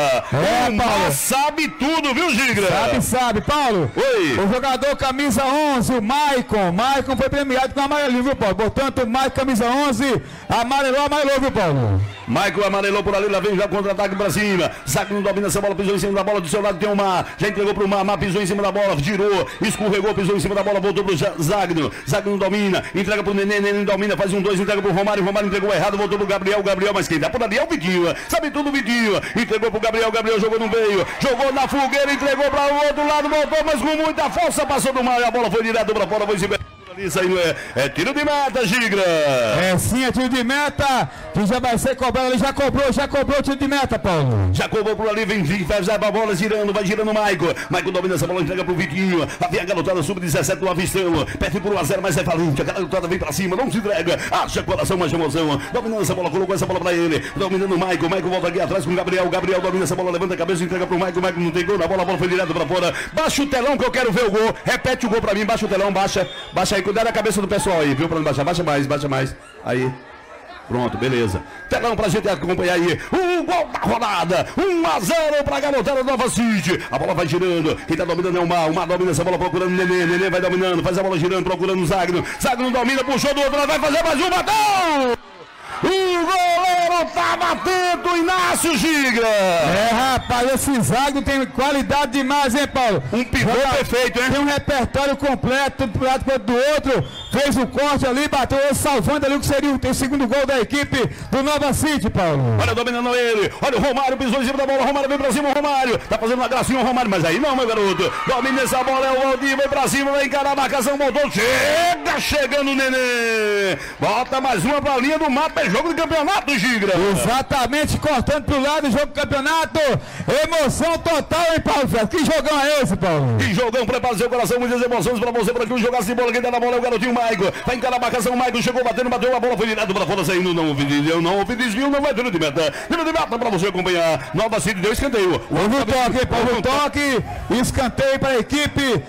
É, Paulo. Sabe tudo, viu, Gigra? Sabe, sabe, Paulo. Oi. O jogador camisa onze, o Maicon. Maicon foi premiado com amarelinho, viu, Paulo? Portanto, Maicon camisa onze, amarelou, amarelou, viu, Paulo? Maicon amarelou por ali, lá vem já contra-ataque pra cima. Zagno domina essa bola, pisou em cima da bola, do seu lado tem o Mar. Já entregou pro Mar, Mar pisou em cima da bola, girou, escorregou, pisou em cima da bola, voltou pro Zagno. Zagno domina, entrega pro Nenê, Nenê domina, faz um dois, entrega pro Romário, Romário entregou errado, voltou pro Gabriel, Gabriel, mas quem dá por ali é o Vidinho. Sabe tudo, Vidinho. Entregou pro Gabriel, Gabriel jogou no meio, jogou na fogueira, entregou para o outro lado, voltou, mas com muita força, passou do Mar, a bola foi direto pra fora, foi se isso aí não é, é tiro de meta, Gigra. É sim, é tiro de meta, que já vai ser cobrado, ele já cobrou, já cobrou o tiro de meta, Paulo. Já cobrou por ali, vem, vem, faz a bola girando, vai girando o Maicon. Maicon domina essa bola, entrega pro Vitinho. Lá vem a garotada sub dezessete do Avistão. Perde por um a zero, mas é valente. A garotada vem pra cima, não se entrega. Acha coração, mais emoção. Dominando essa bola, colocou essa bola pra ele. Dominando o Maicon. Maicon volta aqui atrás com o Gabriel. Gabriel domina essa bola, levanta a cabeça, entrega pro Maicon. Maicon não tem gol na bola, a bola foi direto pra fora. Baixa o telão que eu quero ver o gol. Repete o gol pra mim, baixa o telão, baixa. Baixa aí, cuidado da cabeça do pessoal aí, viu? Pra não baixar, baixa mais, baixa mais. Aí. Pronto, beleza. Telão pra gente acompanhar aí. O gol da rodada. um a zero pra garotada Nova City. A bola vai girando. Quem tá dominando é o Mar. O Mar domina essa bola procurando o Nenê. Nenê vai dominando. Faz a bola girando, procurando o Zagno. Zagno domina, puxou do outro lado. Vai fazer mais um, bateu! O goleiro tava atento, Inácio Gigra. É, rapaz, esse Zagno tem qualidade demais, hein, Paulo? Um pivô Joga, perfeito, hein? Tem um repertório completo, do lado quanto do outro. Fez o corte ali, bateu, salvando ali o que seria o, o segundo gol da equipe do Nova City, Paulo. Olha, dominando ele. Olha o Romário, pisou em cima da bola. O Romário vem pra cima, o Romário. Tá fazendo uma gracinha o Romário, mas aí não, meu garoto. Domina essa bola, é o Valdir, vem pra cima, vai encarar a marcação, botou. Chega chegando o Nenê. Bota mais uma pra linha do mato. É jogo de campeonato, Gigra. Exatamente, cortando pro lado, jogo do campeonato. Emoção total, hein, Paulo Fred? Que jogão é esse, Paulo? Que jogão, prepara seu coração, muitas emoções pra você, pra que jogar de bola. Quem tá na bola é o garotinho Maicon. Vai encarar a marcação, o Maicon chegou batendo, bateu a bola, foi direto pra fora, saindo. Não houve desvio, não houve desvio, não vai tiro de meta. Tiro de meta pra você acompanhar. Nova City deu escanteio. Houve um toque, Paulo, um toque. Escanteio para a equipe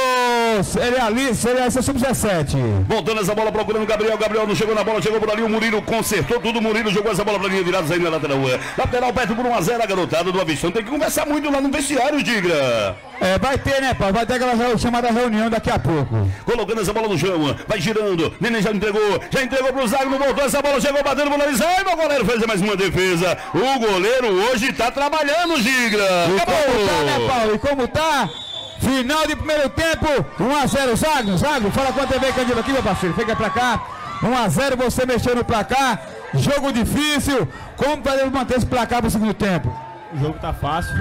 do Cerealista sub dezessete. Voltando essa bola, procurando o Gabriel. Gabriel não chegou na bola, chegou por ali. O Murilo consertou tudo. O Murilo jogou essa bola pra linha virada, saindo na lateral. Lateral perto por um a zero, a garotada do Avistão. Tem que conversar muito lá no vestiário, Gigra. É, vai ter, né, Paulo? Vai ter aquela chamada reunião daqui a pouco. Colocando essa bola no chão, vai girando. Nenê já entregou, já entregou pro Zagno, voltou essa bola, chegou batendo pro nariz. Ai, meu goleiro fez mais uma defesa. O goleiro hoje tá trabalhando, Gigra. E como tá, né, Paulo? E como tá? Final de primeiro tempo, um a zero, Zagno. Zagno, fala com a T V Candido aqui, meu parceiro. Fica pra cá. um a zero, você mexeu no placar. Jogo difícil. Como podemos manter esse placar pro segundo tempo? O jogo tá fácil.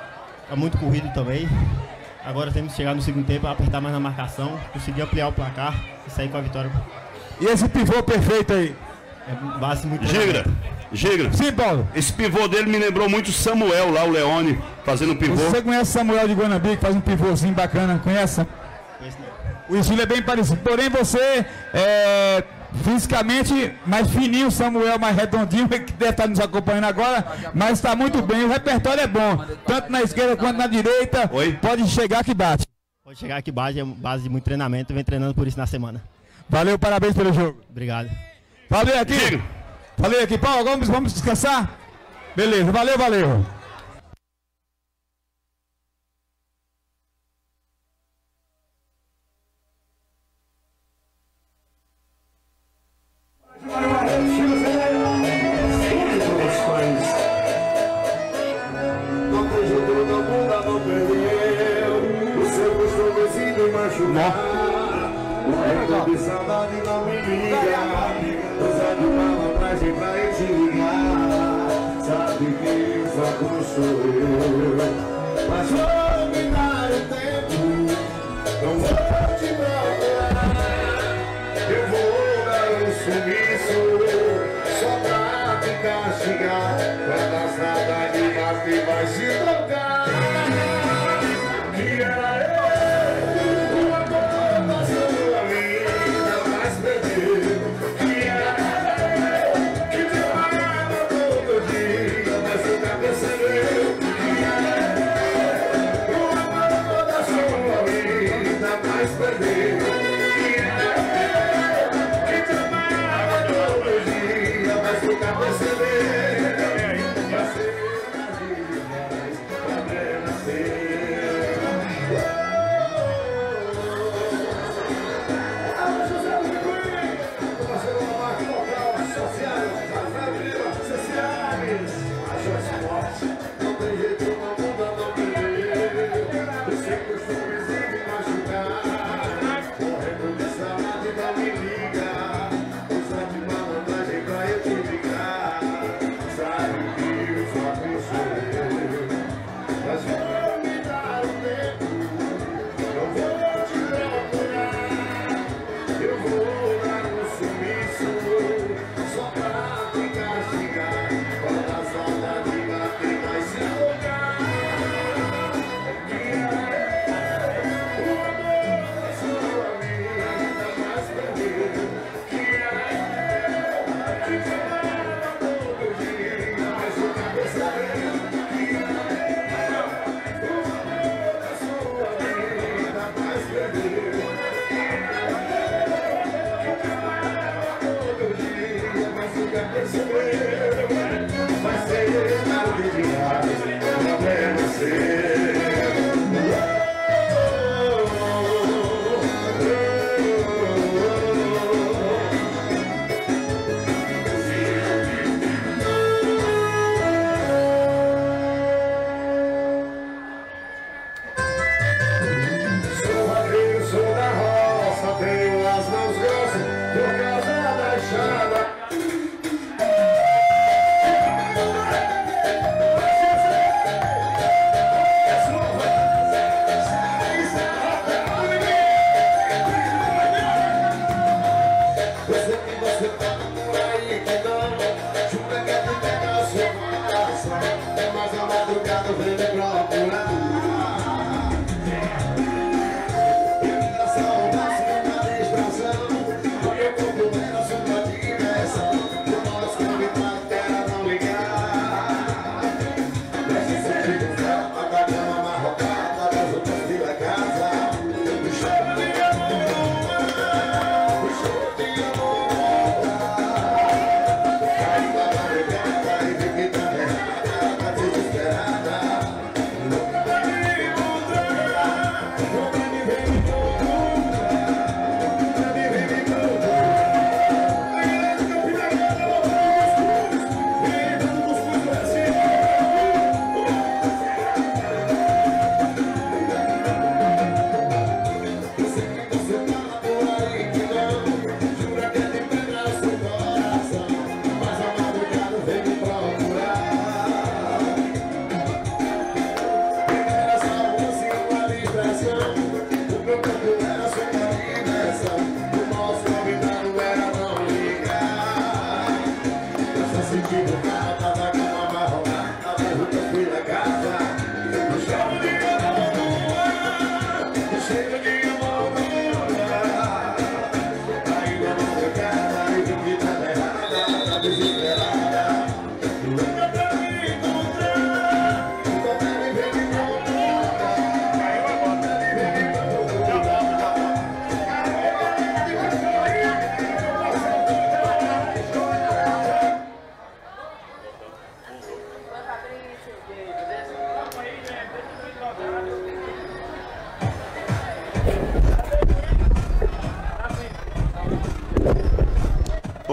Tá muito corrido também. Agora temos que chegar no segundo tempo, apertar mais na marcação, conseguir ampliar o placar e sair com a vitória. E esse pivô perfeito aí? É base muito. Gigra, Gigra. Sim, Paulo. Esse pivô dele me lembrou muito Samuel lá, o Leone, fazendo pivô. Você conhece Samuel de Guanambi, que faz um pivôzinho bacana, conhece? Esse não. O estilo é bem parecido. Porém, você é, Fisicamente mais fininho, o Samuel mais redondinho, que deve estar nos acompanhando agora, mas está muito bem, o repertório é bom, tanto na esquerda quanto na direita. Oi? Pode chegar que bate. Pode chegar que base, é base de muito treinamento, vem treinando por isso na semana. Valeu, parabéns pelo jogo. Obrigado. Valeu aqui. Valeu aqui, Paulo, vamos, vamos descansar? Beleza, valeu, valeu. De saudade não me liga, usando malandragem pra eu te ligar. Sabe que o fraco sou eu, mas vou me dar o tempo, não vou te procurar. Eu vou dar um sumiço, só pra te castigar. Quando a saudade bater vai se tocar. Que era eu. Desesperada.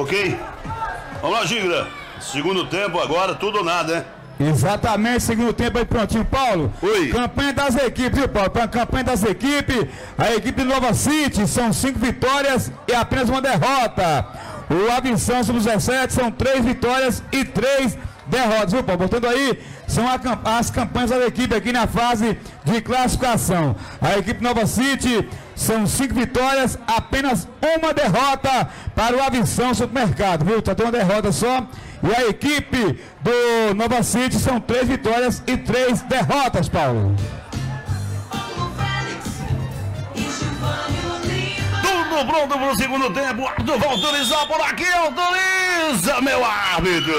Ok? Vamos lá, Gigra. Segundo tempo agora, tudo ou nada, né? Exatamente, segundo tempo aí prontinho, Paulo. Oi. Campanha das equipes, viu, Paulo? Campanha das equipes, a equipe de Nova City são cinco vitórias e apenas uma derrota. O Avição sub dezessete são três vitórias e três derrotas, viu, Paulo? Portanto aí, são a, as campanhas da equipe aqui na fase de classificação. A equipe Nova City são cinco vitórias, apenas uma derrota para o Avição Supermercado, viu? Só tem uma derrota só. E a equipe do Nova City são três vitórias e três derrotas, Paulo. Tudo pronto para o segundo tempo. O árbitro vai autorizar por aqui. Autoriza, meu árbitro.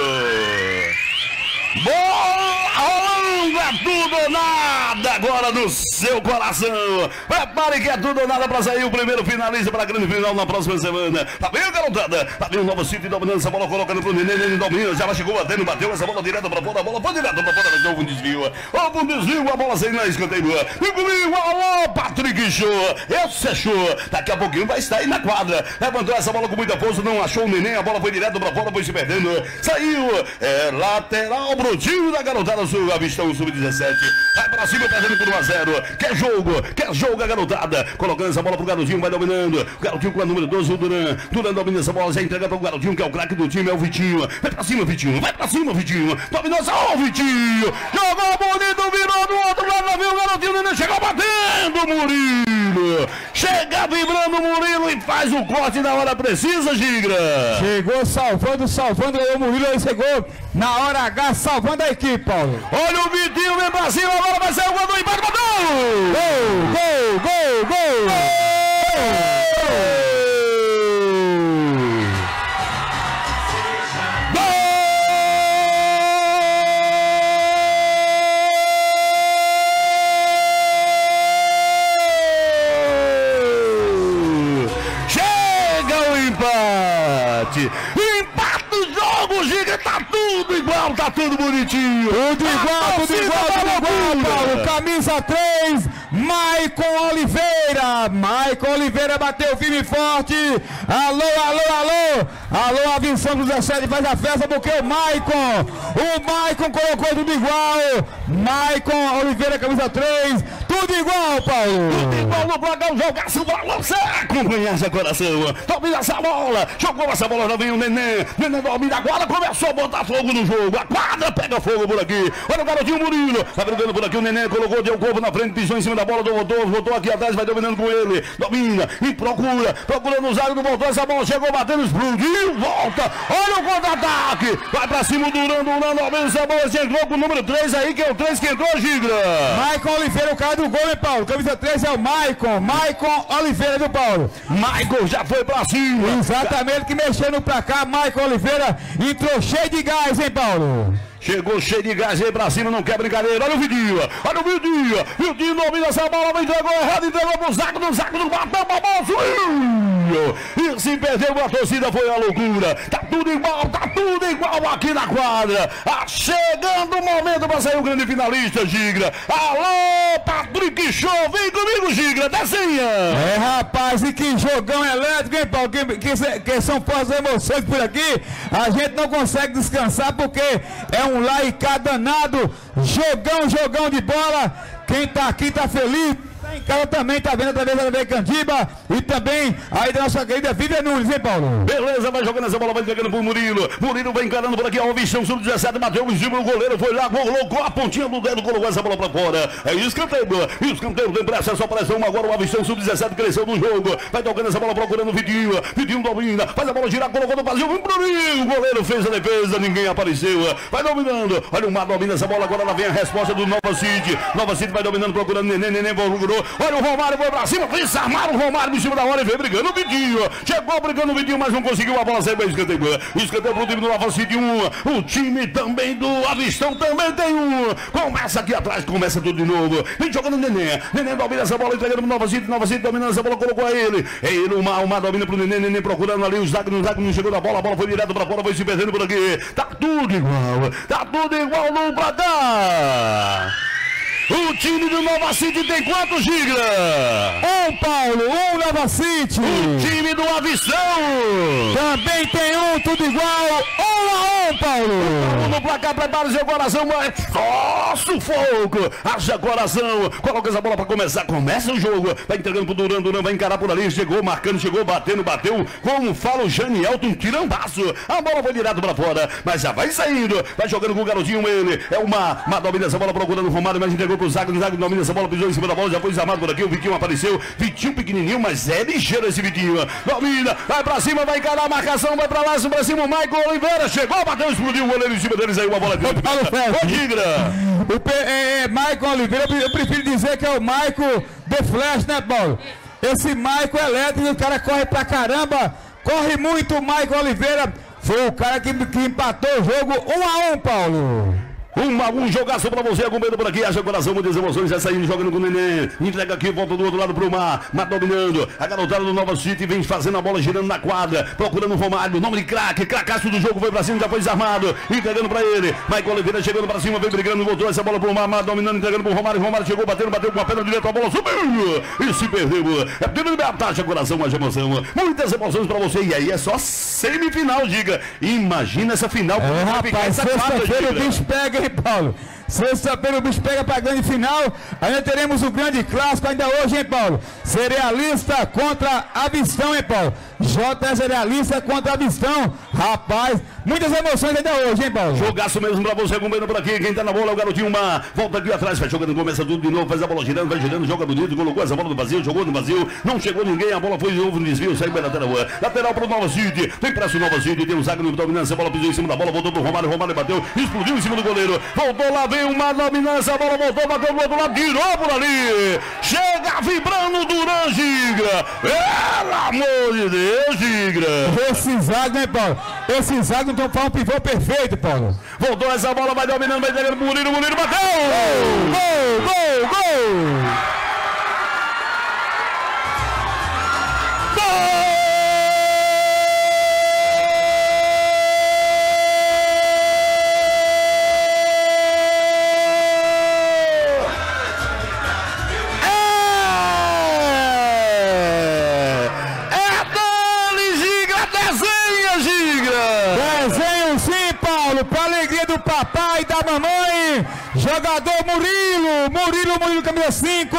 Bola rolando, é tudo ou nada agora no seu coração. Prepare que é tudo ou nada para sair o primeiro finalista para a grande final na próxima semana. Tá bem, garotada? Tá bem o Nova City dominando essa bola, colocando pro Nenê, Nenê domina, já chegou batendo, bateu essa bola direto para fora, a bola foi direto para fora, mas houve um desvio. Houve um desvio, a bola saindo na escanteio. E comigo, alô, Patrick Show. Esse é show. Daqui a pouquinho vai estar aí na quadra. Levantou essa bola com muita força, não achou o Nenê, a bola foi direto para fora, foi se perdendo. Saiu, é lateral pro time da garotada sul, Avistão sub dezessete. Vai pra cima, perdendo por um a zero. Quer jogo, quer jogo a garotada. Colocando essa bola pro garotinho, vai dominando. O garotinho com a número doze, o Duran. Duran domina essa bola, já entrega pro garotinho, que é o craque do time, é o Vitinho. Vai pra cima, Vitinho, vai pra cima, Vitinho. Dominou essa, ó, Vitinho. Jogou bonito, virou do outro lado, lá vem o garotinho, Nenê chegou batendo, Murilo. Chega vibrando o Murilo e faz o corte na hora precisa, Gigra. Chegou salvando, salvando, o Murilo aí chegou na hora H, salvando a equipe, Paulo. Olha o Vitinho, vem pra cima, agora vai sair o gol do empate, bateu! Gol, gol, gol, gol! Gol! Empata o jogo, Giga, tá tudo igual, tá tudo bonitinho. Tudo igual, tudo igual, tudo igual, Paulo. Camisa três, Maicon Oliveira. Maicon Oliveira bateu firme e forte. Alô, alô, alô. Alô, Avição dezessete faz a festa porque o Maicon, o Maicon colocou tudo igual. Maicon Oliveira, camisa três. Tudo igual, Paulo. Tudo igual no placar, jogaço, balança. Acompanhar essa coração. Domina essa bola. Jogou essa bola, já vem o Nenê. Nenê domina agora, começou a botar fogo no jogo. A quadra pega fogo por aqui. Olha o garotinho Murilo. Tá brigando por aqui o Nenê. Colocou, deu o corpo na frente, pisou em cima da bola, voltou, voltou aqui atrás, vai dominando com ele. Domina e procura. Procurando o zagueiro, não voltou essa bola. Chegou batendo, explodiu, volta. Olha o contra-ataque. Vai pra cima, Duran, Duran, domina essa bola. Você entrou com o número três aí, que é o três que entrou, Gigra. Maicon Oliveira, o cara do gol, hein, Paulo? Camisa três é o Maicon. Maicon Oliveira, viu, Paulo? Maicon já foi pra cima. Exatamente, que mexendo pra cá, Maicon Oliveira entrou cheio de gás, hein, Paulo? Chegou cheio de gás aí pra cima, não quer brincadeira. Olha o Vidinho, olha o Vidinho. Vidinho domina essa bola, entregou errado, entregou pro Zaco, no Zaco, no bateu pra bola, suiu. E se perdeu a torcida, foi a loucura. Tá tudo igual, tá tudo igual aqui na quadra. Ah, chegando o momento pra sair o grande finalista, Gigra. Alô, Patrick Show, vem comigo, Gigra, desenha. É, rapaz, e que jogão elétrico, hein, Paulo? Que, que, que são fortes emoções por aqui. A gente não consegue descansar porque é um lá e cá danado, jogão, jogão de bola. Quem tá aqui tá feliz, tá em casa também, tá vendo através da T V Candiba e também aí da nossa querida Vivian Nunes, hein, Paulo? Beleza, vai jogando essa bola, vai entregando pro Murilo. Murilo vai encarando por aqui, ó, o Vichão sub dezessete, bateu o cima, o goleiro foi lá, colocou a pontinha do dedo, colocou essa bola pra fora. É escanteio, escanteio, tem pressa, só pressão agora, o Avistão sub dezessete cresceu no jogo, vai tocando essa bola, procurando o Vidinho, Vidinho domina, faz a bola girar, colocou no vazio, vem pro Rio, o goleiro fez a defesa, ninguém apareceu, vai dominando, olha o Mar domina essa bola, agora lá vem a resposta do Nova City, Nova City vai dominando, procurando Nenê, Nenê procurou, olha o Romário, foi pra cima, desarmaram o Romário em cima da hora e veio brigando o Vidinho, chegou brigando o Vidinho, mas não conseguiu, a bola saiu bem, escanteio, escanteio pro time do Nova City um, o time também do Avistão também tem um, começa aqui atrás, começa tudo de novo, vem jogando o Nenê, Nenê domina essa bola, entregando pro Nova City, Nova City dominando essa bola, colocou a ele, é ele, o Mar, o Mar domina pro Nenê, Nenê procurando ali, o Zago, o Zago não chegou na bola, a bola foi direto pra fora, foi se perdendo por aqui, tá tudo igual, tá tudo igual no placar. O time do Nova City tem quantos, Gigra? Um, Paulo, um, Nova City. O time do Avistão. Também tem um, tudo igual, um a um, Paulo. No placar, prepara o seu coração, mas só sufoco. Haja coração. Coloca essa bola pra começar. Começa o jogo. Vai entregando pro Duran, Duran vai encarar por ali. Chegou marcando, chegou batendo, bateu. Como fala o Janielto, um tirambaço. A bola foi direto pra fora, mas já vai saindo. Vai jogando com o garotinho, ele. É uma, uma domina essa bola procurando o Romário, mas entregou pro Zago. O Zago domina essa bola, pisou em cima da bola, já foi desarmado por aqui. O Vitinho apareceu. Vitinho pequenininho, mas é ligeiro esse Vitinho. Domina, vai pra cima, vai encarar a marcação, vai pra lá, pra cima. O Michael Oliveira chegou, bateu, explodiu o goleiro em cima deles. Aí uma bola dentro. Ô, Gigra. O P, é, é, Michael Oliveira, eu prefiro dizer que é o Michael The Flash, né, Paulo? Esse Michael elétrico, o cara corre pra caramba, corre muito. O Michael Oliveira foi o cara que, que empatou o jogo um a um, Paulo. Uma, um jogaço pra você, com medo por aqui, haja coração, muitas emoções, já saindo, jogando com o Nenê, entrega aqui, volta do outro lado pro Mar, Mar dominando, a garotada do Nova City vem fazendo a bola, girando na quadra, procurando o Romário, nome de craque, cracaço do jogo, foi pra cima, já foi desarmado, entregando pra ele, Michael Oliveira chegando pra cima, vem brigando, voltou essa bola pro Mar, Mar dominando, entregando pro Romário, Romário chegou, batendo, bateu com a perna direita, a bola subiu, e se perdeu, é tudo de haja coração, haja emoção, muitas emoções pra você, e aí é só semifinal, diga, imagina essa final, é, rapaz, sexta-feira o bicho pega, hein, Paulo? Sexta-feira o bicho pega para a grande final. Ainda teremos o grande clássico ainda hoje, hein, Paulo? Cerealista contra Avistão, hein, Paulo? J é Cerealista contra Avistão. Rapaz, muitas emoções ainda hoje, hein, Paulo? Jogaço mesmo pra você, comendo por aqui. Quem tá na bola é o garotinho Mar. Volta aqui atrás, vai jogando, começa tudo de novo. Faz a bola girando, vai girando, joga bonito. Colocou essa bola no vazio, jogou no vazio. Não chegou ninguém, a bola foi de novo no desvio. Saiu pela lateral. Lateral pro Nova City. Tem pressa o Nova City. Tem o Zago dominância. A bola pisou em cima da bola, voltou pro Romário. Romário bateu, explodiu em cima do goleiro. Voltou lá, veio uma dominância. A bola voltou, bateu do outro lado, tirou por ali. Chega vibrando o Duran, Gigra. Pelo amor de Deus, Gigra. Esse Zago, hein, Paulo? Esse Zago então faz um pivô perfeito, Paulo. Voltou essa bola, vai dominando, vai entregando pro Murilo, Murilo bateu! Gol, gol, gol! Para alegria do papai e da mamãe, jogador Murilo, Murilo, Murilo, camisa cinco,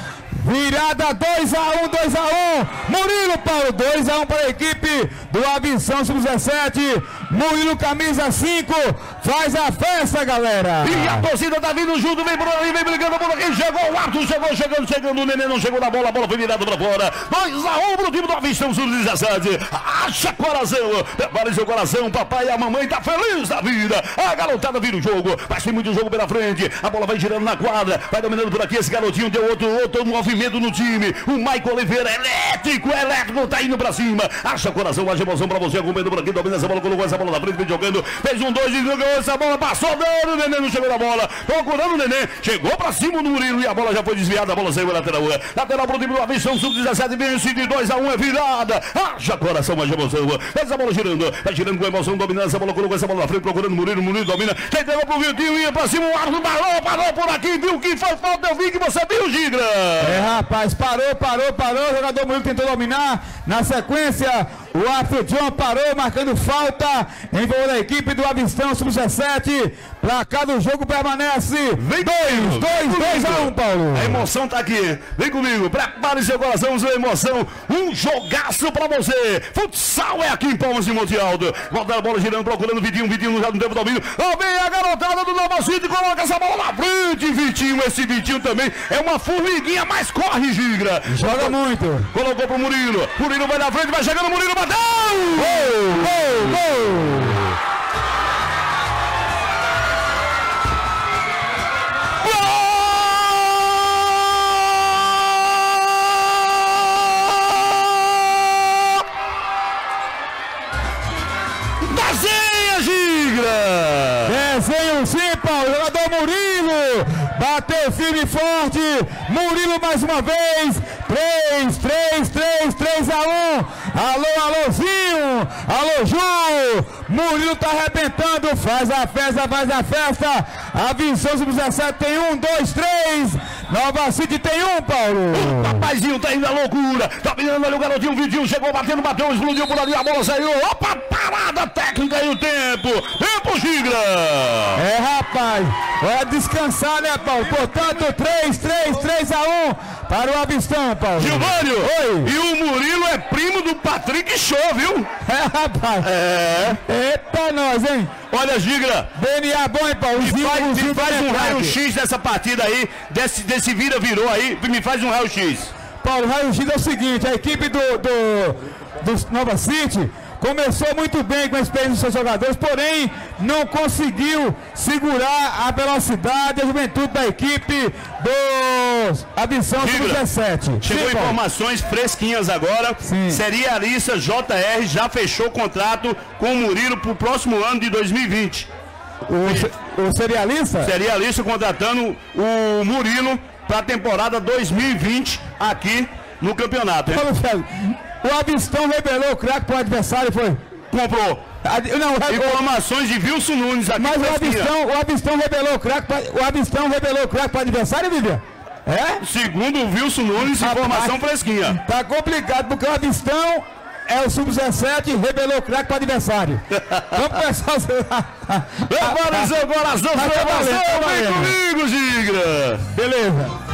virada dois a um, dois a um, Murilo, Paulo, dois a um para a equipe do Avistão sub dezessete, Murilo, camisa cinco, faz a festa, galera. E a torcida tá vindo junto, vem por ali, vem brigando por aqui, chegou o Arthur, chegou, chegando, chegando, o Nenê não chegou na bola, a bola foi virada pra fora, dois a um pro time do Avistão sub dezessete, acha coração, prepare seu coração, papai e a mamãe tá feliz da vida, a garotada vira o jogo, mas tem muito jogo pela frente, a bola vai girando na quadra, vai dominando por aqui, esse garotinho deu outro, outro movimento no time, o Michael Oliveira, elétrico, elétrico, tá indo pra cima, acha coração, haja emoção pra você, acompanhando por aqui, domina essa bola, colocou essa bola na frente, vem jogando, fez um dois e jogou essa bola, passou dando, o Nenê não chegou na bola, procurando o Nenê, chegou pra cima do Murilo e a bola já foi desviada, a bola saiu lateral, lateral pro time do Avistão sub dezessete, vence de dois a um, é virada, haja coração, haja emoção, faz a bola girando, vai girando com emoção, dominando essa bola, colocou essa bola na frente, procurando o Murilo, o Murilo domina, já entregou pro Vitinho, ia pra cima, o Arthur parou, parou por aqui, viu que foi falta, eu vi que você viu, Gigra. É, rapaz, parou, parou, parou, o jogador Murilo tentou dominar, na sequência, o Arthur John parou, marcando falta em favor da equipe do Avistão sub dezessete. Placar do jogo permanece vem dois, dois, dois a um, Paulo. A emoção tá aqui, vem comigo, prepare seu coração, sua emoção, um jogaço pra você. Futsal é aqui em Palmas de Monte Alto. Volta a bola girando, procurando o Vitinho, Vitinho já não teve domínio. Lá vem a garotada do Nova City, coloca essa bola na frente, Vitinho. Esse Vitinho também é uma formiguinha, mas corre, Gigra. Joga muito. Colocou pro Murilo, Murilo vai na frente, vai chegando, Murilo bateu! Gol, gol, gol! Desenha, Gigra! Desenho sim, Paulo, jogador Murilo, bateu firme e forte, Murilo mais uma vez, três, três, três, três a um, alô, alôzinho, alô, Ju, Murilo tá arrebentando, faz a festa, faz a festa, a Avistão sub dezessete tem um, dois, três, Nova City tem um, Paulo. O papazinho tá indo à loucura. Tá virando ali o garotinho, Vidinho. Chegou batendo, bateu, explodiu por ali. A bola saiu. Opa, parada técnica e o tempo. Tempo, Gigra. É, rapaz. Vai descansar, né, Paulo? Portanto, três, três, três a um para o Avistão, Paulo. Gilvânio. Oi. E o Murilo é primo do Patrick Show, viu? É, rapaz. É. Eita, nós, hein? Olha, Gigra. D N A bom, hein, Paulo? Me faz, me faz um raio-x dessa partida aí, desse, desse vira-virou aí, me faz um raio-x. Paulo, o raio-x é o seguinte, a equipe do, do, do Nova City começou muito bem com a experiência dos seus jogadores, porém não conseguiu segurar a velocidade e a juventude da equipe do Avistão sub dezessete. Chegou Sim, informações fresquinhas agora. Sim. Serialista J R já fechou o contrato com o Murilo para o próximo ano de dois mil e vinte. O, o serialista? Serialista contratando o Murilo para a temporada dois mil e vinte aqui no campeonato. Hein? Paulo Célio, o Avistão revelou o craque para o adversário, foi? Comprou. Não, o, Informações de Wilson Nunes aqui. mas o Avistão, o Avistão revelou o craque para o Avistão revelou o craque para o adversário, Vivian? É? Segundo o Wilson Nunes, informação fresquinha. Tá complicado, porque o Avistão é o sub dezessete, revelou o craque para o adversário. Vamos começar a... Agora o seu coração, seu coração, vem comigo, Gigra. Beleza.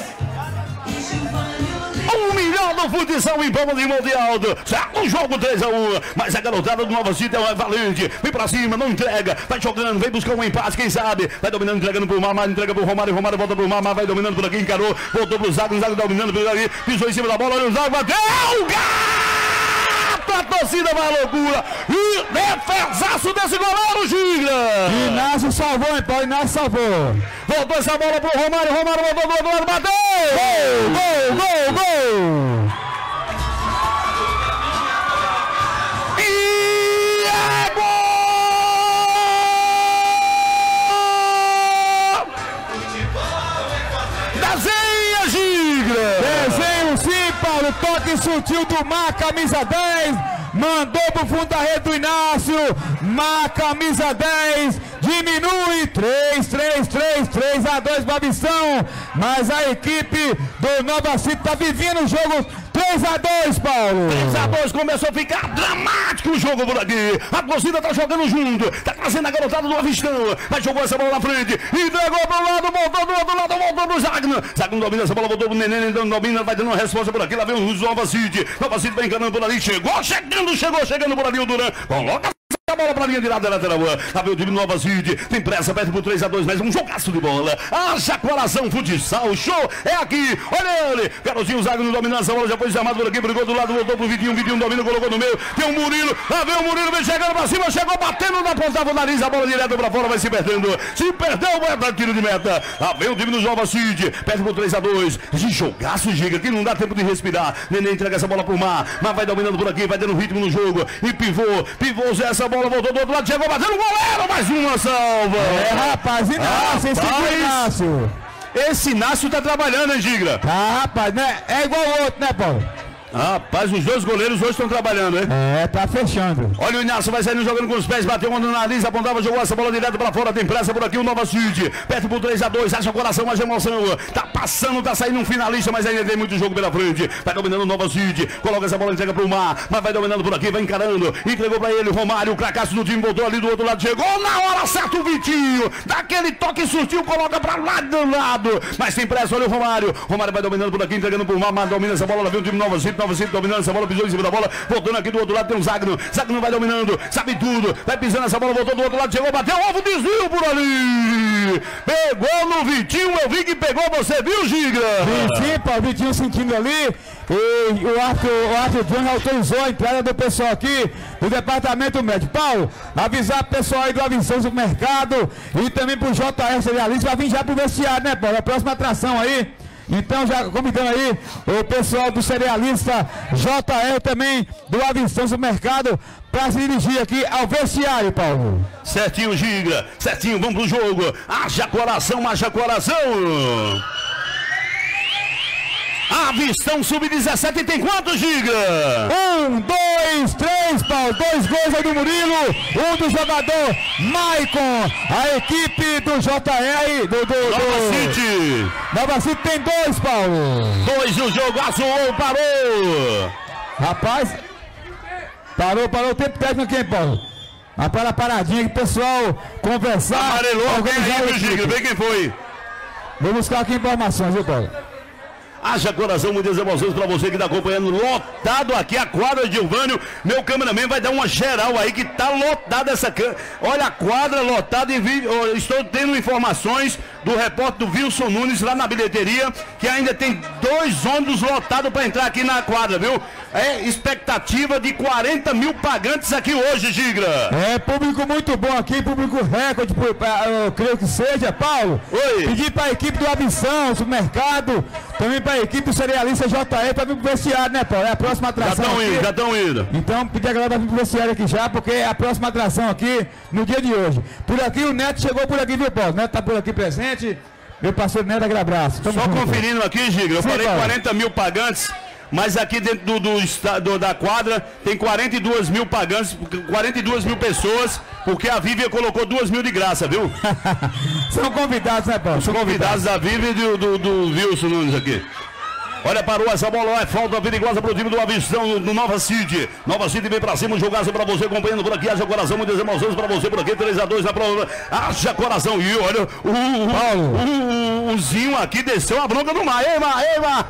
Um milhão do futsal em palma de Montealdo. O jogo três a um. Mas a garotada do Nova City é valente. Vem pra cima, não entrega. Vai jogando, vem buscar um empate, quem sabe. Vai dominando, entregando pro Mamar, entrega pro Romário. Romário volta pro Mamar, vai dominando por aqui, encarou. Voltou pro Zago, Zago dominando por ali. Pisou em cima da bola, olha o Zago, bateu. Gato! A torcida vai à loucura. E defesaço desse goleiro, Gigra. Inácio salvou, hein, Paulo? Inácio salvou. Voltou essa bola pro Romário. Romário voltou do outro lado, bateu. Gol, gol, gol. E é gol! Desenha, Gigra! Desenho sim, Paulo. Toque sutil do Mar, camisa dez. Mandou pro fundo da rede do Inácio. Mar, camisa dez. Diminui. três, três, três, três a dois para a Avistão. Mas a equipe do Nova City tá vivendo o jogo. três a dois, Paulo. três a dois, começou a ficar dramático o jogo por aqui. A torcida tá jogando junto. Tá trazendo a garotada do Avistão. Mas jogou essa bola na frente. Entregou pro lado, voltou do outro lado, voltou pro Zagno. Zagno domina essa bola, voltou pro Nenê. Nenê domina, vai dando uma resposta por aqui. Lá vem o Nova City. Nova City vai encanando por ali. Chegou, chegando, chegou, chegando por ali o Duran. Coloca a bola pra linha de lado da lateral. Lá vem o time Nova City. Tem pressa, perto pro três a dois. Mais um jogaço de bola. Haja coração, futsal, show. É aqui. Olha ele. Garotinho Zagno dominando essa bola. Já foi desarmado por aqui. Brigou do lado, voltou pro Vitinho. Vitinho domina, colocou no meio. Tem o Murilo. Lá vem o Murilo. Vem chegando pra cima. Chegou batendo na ponta do nariz. A bola direto pra fora. Vai se perdendo. Se perdeu, vai dar tiro de meta. Lá vem o time do Nova City. Perde pro três a dois. Esse jogaço, Giga, que não dá tempo de respirar. Nenê entrega essa bola pro Mar. Mar vai dominando por aqui. Vai dando ritmo no jogo. E pivô. Pivô, Zé, essa bola voltou do outro lado. Chegou batendo o goleiro. Mais uma salva. É, rapaz. Inácio, esse Rapaz. Inácio. Esse Inácio tá trabalhando, hein, Gigra? Ah, rapaz, né? É igual o outro, né, Paulo? Rapaz, os dois goleiros hoje estão trabalhando, hein? É, tá fechando. Olha o Inácio, vai saindo jogando com os pés, bateu uma no nariz, apontava, jogou essa bola direto pra fora, tem pressa por aqui o Nova City. Perto pro três a dois, acha o coração, mais emoção. Tá passando, tá saindo um finalista, mas ainda tem muito jogo pela frente. Vai dominando o Nova City, coloca essa bola, entrega pro Mar, mas vai dominando por aqui, vai encarando. Entregou pra ele, Romário, o cracaço do time, voltou ali do outro lado, chegou na hora certa o Vitinho. Daquele toque sutil, coloca pra lá do lado. Mas tem pressa, olha o Romário. Romário vai dominando por aqui, entregando pro Mar, Mar domina essa bola, lá vem o time Nova City, Nova City dominando essa bola. Pisou em cima da bola, voltando aqui do outro lado tem um Zagno, Zagno vai dominando, sabe tudo, vai pisando essa bola, voltou do outro lado, chegou, bateu, ovo, desvio por ali, pegou no Vitinho, eu vi que pegou você, viu, Giga? Vitinho, Paulo, Vitinho sentindo ali, e o Arthur, o Arthur Júnior autorizou a entrada do pessoal aqui do departamento médico. Paulo, avisar o pessoal aí do Avistão do Mercado e também pro J R Serialista, vai vir já pro vestiário, né, Paulo? A próxima atração aí. Então, já convidando aí o pessoal do Serialista J R também do Avistão do Mercado para se dirigir aqui ao vestiário, Paulo. Certinho, Giga, certinho, vamos pro jogo. Haja coração, haja coração. Avistão sub dezessete tem quantos, Giga? Um, dois, três. gols, Paulo. Dois gols aí do Murilo. Um do jogador Maicon. A equipe do J R. Do, do, Nova do... City. Nova City tem dois, Paulo. Dois no jogo, azul, parou. Rapaz. Parou, parou o tempo técnico aqui, hein, Paulo? Rapaz, a paradinha que o pessoal conversar. Amarelou alguém organizar aí, o meu equipe. Giga. Vê quem foi. Vou buscar aqui informações, viu, Paulo? Haja coração, muitas emoções pra você que tá acompanhando. Lotado aqui a quadra de Gilvânio. Meu cameraman vai dar uma geral aí que tá lotada essa câmera. Olha a quadra lotada e vi... oh, estou tendo informações do repórter do Wilson Nunes lá na bilheteria que ainda tem dois ônibus lotados para entrar aqui na quadra, viu? É expectativa de quarenta mil pagantes aqui hoje, Gigra. É, público muito bom aqui, público recorde, eu creio que seja, Paulo. Oi. Pedir para a equipe do Abição, supermercado, também para a equipe do cerealista J E para vir pro vestiário, né, Paulo? É a próxima Já atração. estão indo, já estão indo. Então, pedir a galera para vir pro vestiário aqui já, porque é a próxima atração aqui no dia de hoje. Por aqui, o Neto chegou por aqui, viu, Paulo? O Neto tá por aqui presente. Meu parceiro Neto, aquele abraço. Tamo Só junto. conferindo aqui, Gigra, eu Sim, falei Paulo. quarenta mil pagantes. Mas aqui dentro do, do, estado, da quadra tem quarenta e dois mil pagantes, quarenta e duas mil pessoas, porque a Vívia colocou duas mil de graça, viu? São convidados, né, Paulo? São convidados da Vívia e do, do, do Wilson Nunes aqui. Olha, parou essa bola, é falta perigosa pro time do Avistão, do Nova City. Nova City vem pra cima, um jogaço pra você, acompanhando por aqui. Haja coração, muitas emoções pra você por aqui. três a dois na prova. Haja coração. E olha, o, o, Paulo. o, o, o Zinho aqui desceu a bronca do mar. Ei, Mar, ei, Mar.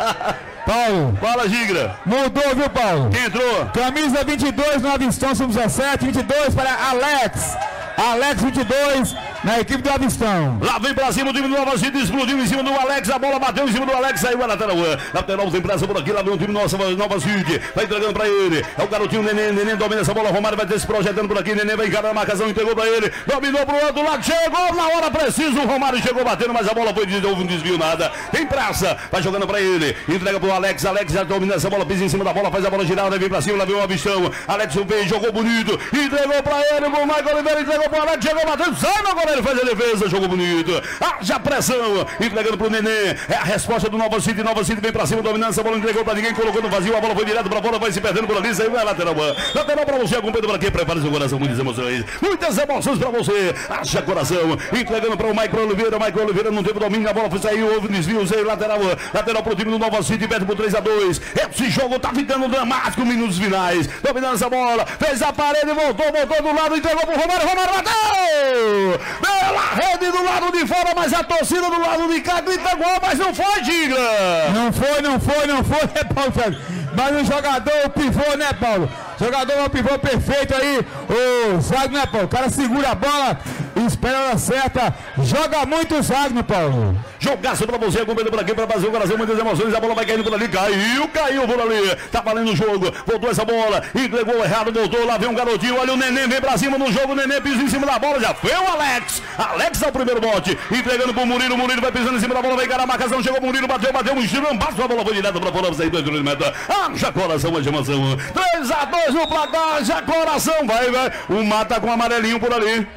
Paulo, Fala, Gigra. mudou, viu, Paulo? Quem entrou? Camisa vinte e dois no Avistão, sub dezessete, vinte e dois para Alex. Alex vinte e dois na equipe do Avistão. Lá vem pra cima o time do Nova City, explodiu em cima do Alex, a bola bateu em cima do Alex, saiu a lateral. Lateral tem pressa por aqui, lá vem o time nosso, Nova City, vai entregando pra ele. É o garotinho Nenê, Nenê domina essa bola, Romário vai ter se projetando por aqui, Nenê vai encarar a marcação, entregou pra ele, dominou pro outro lado, chegou na hora precisa, o Romário chegou batendo, mas a bola foi de novo, um desvio nada. Tem pressa, vai jogando pra ele, entrega pro Alex, Alex já domina essa bola, pisa em cima da bola, faz a bola girar, vem pra cima, lá vem o Avistão. Alex veio, jogou bonito, entregou pra ele, o Michael Oliveira entregou pro Alex, chegou batendo. Sai agora, ele faz a defesa, jogou bonito. Haja pressão, entregando pro Nenê. É a resposta do Nova City. Nova City vem pra cima, dominando essa bola, entregou pra ninguém, colocou no vazio. A bola foi direto pra fora, vai se perdendo por ali. Saiu a lateral. Lateral pra você, acompanhando por aqui. Prepare seu coração, muitas emoções. Muitas emoções pra você. Haja coração, entregando para o Michael Oliveira. Michael Oliveira não teve domínio, a bola foi sair, houve desvio, saiu lateral. Lateral pro time do Nova City, perto por três a dois. Esse jogo tá ficando dramático, minutos finais. Dominando essa bola, fez a parede, voltou, voltou do lado, entregou pro Romário. Romário bateu! Pela rede do lado de fora, mas a torcida do lado de cá grita gol, mas não foi, Giga! Não foi, não foi, não foi, né, Paulo Sérgio? Mas o jogador, o pivô, né, Paulo? Jogador é o pivô perfeito aí, o Zagno, né, Paulo? O cara segura a bola, espera a hora certa, joga muito o Zagno, Paulo. Jogaço pra você, acompanhando por aqui, pra fazer o coração, muitas emoções, a bola vai caindo por ali, caiu, caiu por ali, tá valendo o jogo, voltou essa bola, entregou errado, voltou, lá vem um garotinho, olha o Nenê, vem pra cima no jogo, o Nenê pisa em cima da bola, já foi o Alex, Alex é o primeiro bote, entregando pro Murilo, o Murilo vai pisando em cima da bola, vai encarar a marcação, chegou o Murilo, bateu, bateu, um girambaço, a bola foi direto pra fora, sair do meta, haja coração, haja emoção, três a dois no placar, haja coração, vai, vai, o mata com amarelinho por ali.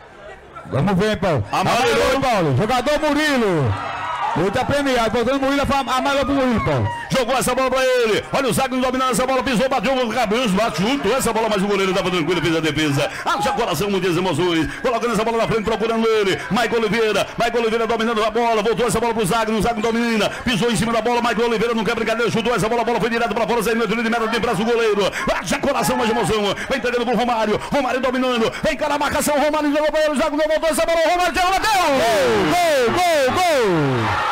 Vamos ver, Paulo. Amarelou, Paulo. Jogador Murilo. Ele tá premiado, voltando Murilo, amarelou pro Murilo, Paulo. Jogou essa bola pra ele. Olha o Zagno dominando essa bola, pisou, bateu o cabeça, bate junto. Essa bola, mas o goleiro tava tranquilo, fez a defesa. Haja coração, muitas emoções. Colocando essa bola na frente, procurando ele. Michael Oliveira. Michael Oliveira dominando a bola. Voltou essa bola pro Zagno. O Zagno domina. Pisou em cima da bola. Michael Oliveira não quer brincadeira. Chutou essa bola. A bola foi direto pra fora. Saindo de meta. Tem braço o goleiro. Haja coração, mais emoção. Vem entregando pro Romário. Romário dominando. Vem cara a marcação. Romário jogou pra ele. O Zagno voltou essa bola. Romário chegou, bateu. Gol, gol, gol.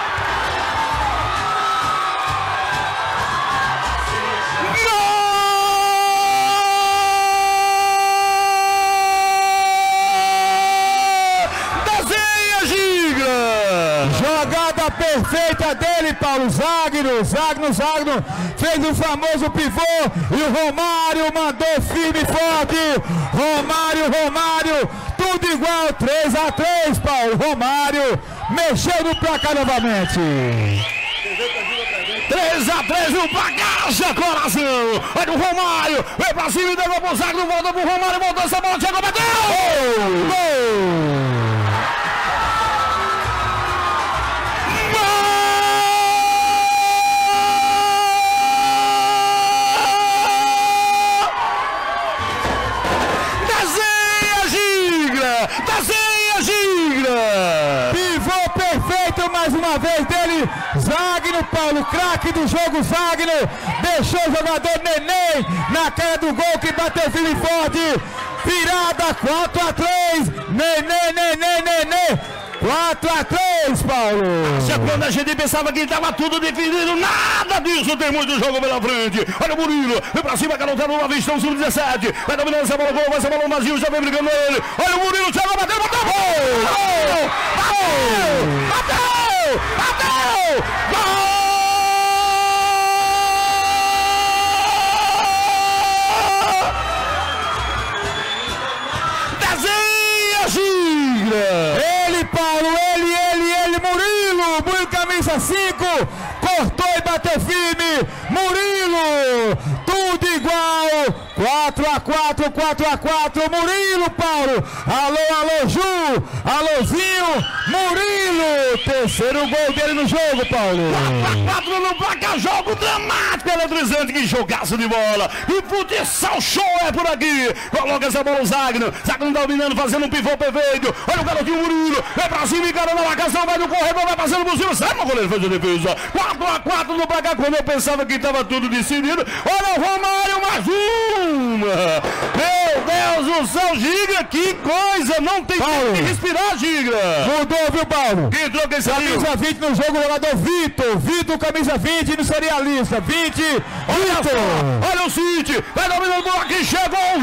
Jogada perfeita dele, Paulo. Zagno, Zagno, Zagno fez o famoso pivô e o Romário mandou firme e forte. Romário, Romário, tudo igual, três a três, Paulo. Romário mexeu no placar novamente. três a três no placar, já coração. Olha o Romário, vem pra cima e deu pro Zagno, volta pro Romário, voltou essa bola, chegou, bateu! Gol! Gol! Tento mais uma vez dele. Zagno, Paulo, craque do jogo, Zagno. Deixou o jogador Neném na cara do gol que bateu firme e forte. Virada quatro a três. Neném, Neném, Neném. quatro a três, Paulo. Quando a gente pensava que estava tudo definido, nada disso, tem muito jogo pela frente. Olha o Murilo, vem pra cima, garotado no Avistão, sub dezessete. Vai dominando essa bola, gol, vai essa bola, o Mazinho já vem brigando ele. Olha o Murilo, chegou, bateu, bateu, gol! Bateu! Bateu! Bateu! Gol! Desenha, Gigra! Ele, Paulo, ele, ele, ele, Murilo, Murilo camisa cinco, cortou e bateu firme, Murilo, tudo igual, quatro a quatro, quatro a quatro, Murilo, Paulo, alô, alô, Ju, alôzinho, Murilo, terceiro gol dele no jogo, Paulo. quatro a quatro no placar, jogo dramático, eletrizante, que jogaço de bola, e futsal show é por aqui, coloca essa bola o Zagno, Zagno dominando, fazendo um pivô perfeito, olha o garotinho Murilo, é pra cima, encara na marcação, vai no corredor, vai passando por cima, sai, meu goleiro faz a defesa, quatro a quatro no placar, quando eu pensava que estava tudo decidido, olha o Romário, mais uma, meu Deus do céu, Gigra, que coisa, não tem tempo de respirar, Gigra. Mudou, viu, Paulo? Quem entrou, quem saiu? Camisa vinte no jogo, o jogador Vitor, Vitor, camisa vinte no serialista, vinte, olha Vitor. só, olha o City, vai dominando aqui, chegou o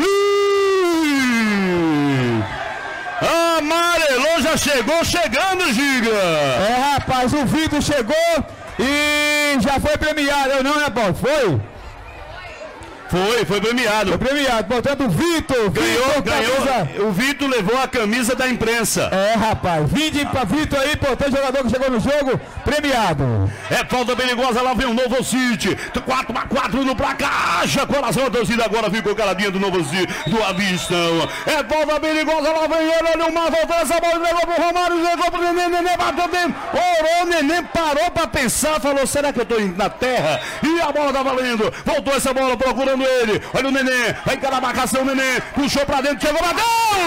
amarelou, já chegou chegando, Giga. É, rapaz, o Vitor chegou e já foi premiado. Eu não, né, Paulo? Foi? Foi, foi premiado. Foi premiado. Portanto, o Vitor ganhou, Vitor, ganhou. Camisa... O Vitor levou a camisa da imprensa. É, rapaz. vinte para Vitor aí, portanto, jogador que chegou no jogo, premiado. É falta perigosa, lá vem o Novo City. quatro a quatro no placar. Haja coração, a torcida agora ficou caladinha do Novo City, do Avistão. É falta perigosa, lá vem ele, olha o Mar, voltou essa bola, levou pro Romário, levou pro Neném, Neném bateu dentro. Orou, Neném parou pra pensar, falou, será que eu tô indo na terra? E a bola tá valendo. Voltou essa bola, procurando ele. Olha o Neném, vai encarar a marcação, Neném. Puxou pra dentro, chegou, bateu!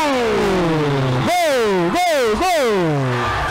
Gol, gol, gol!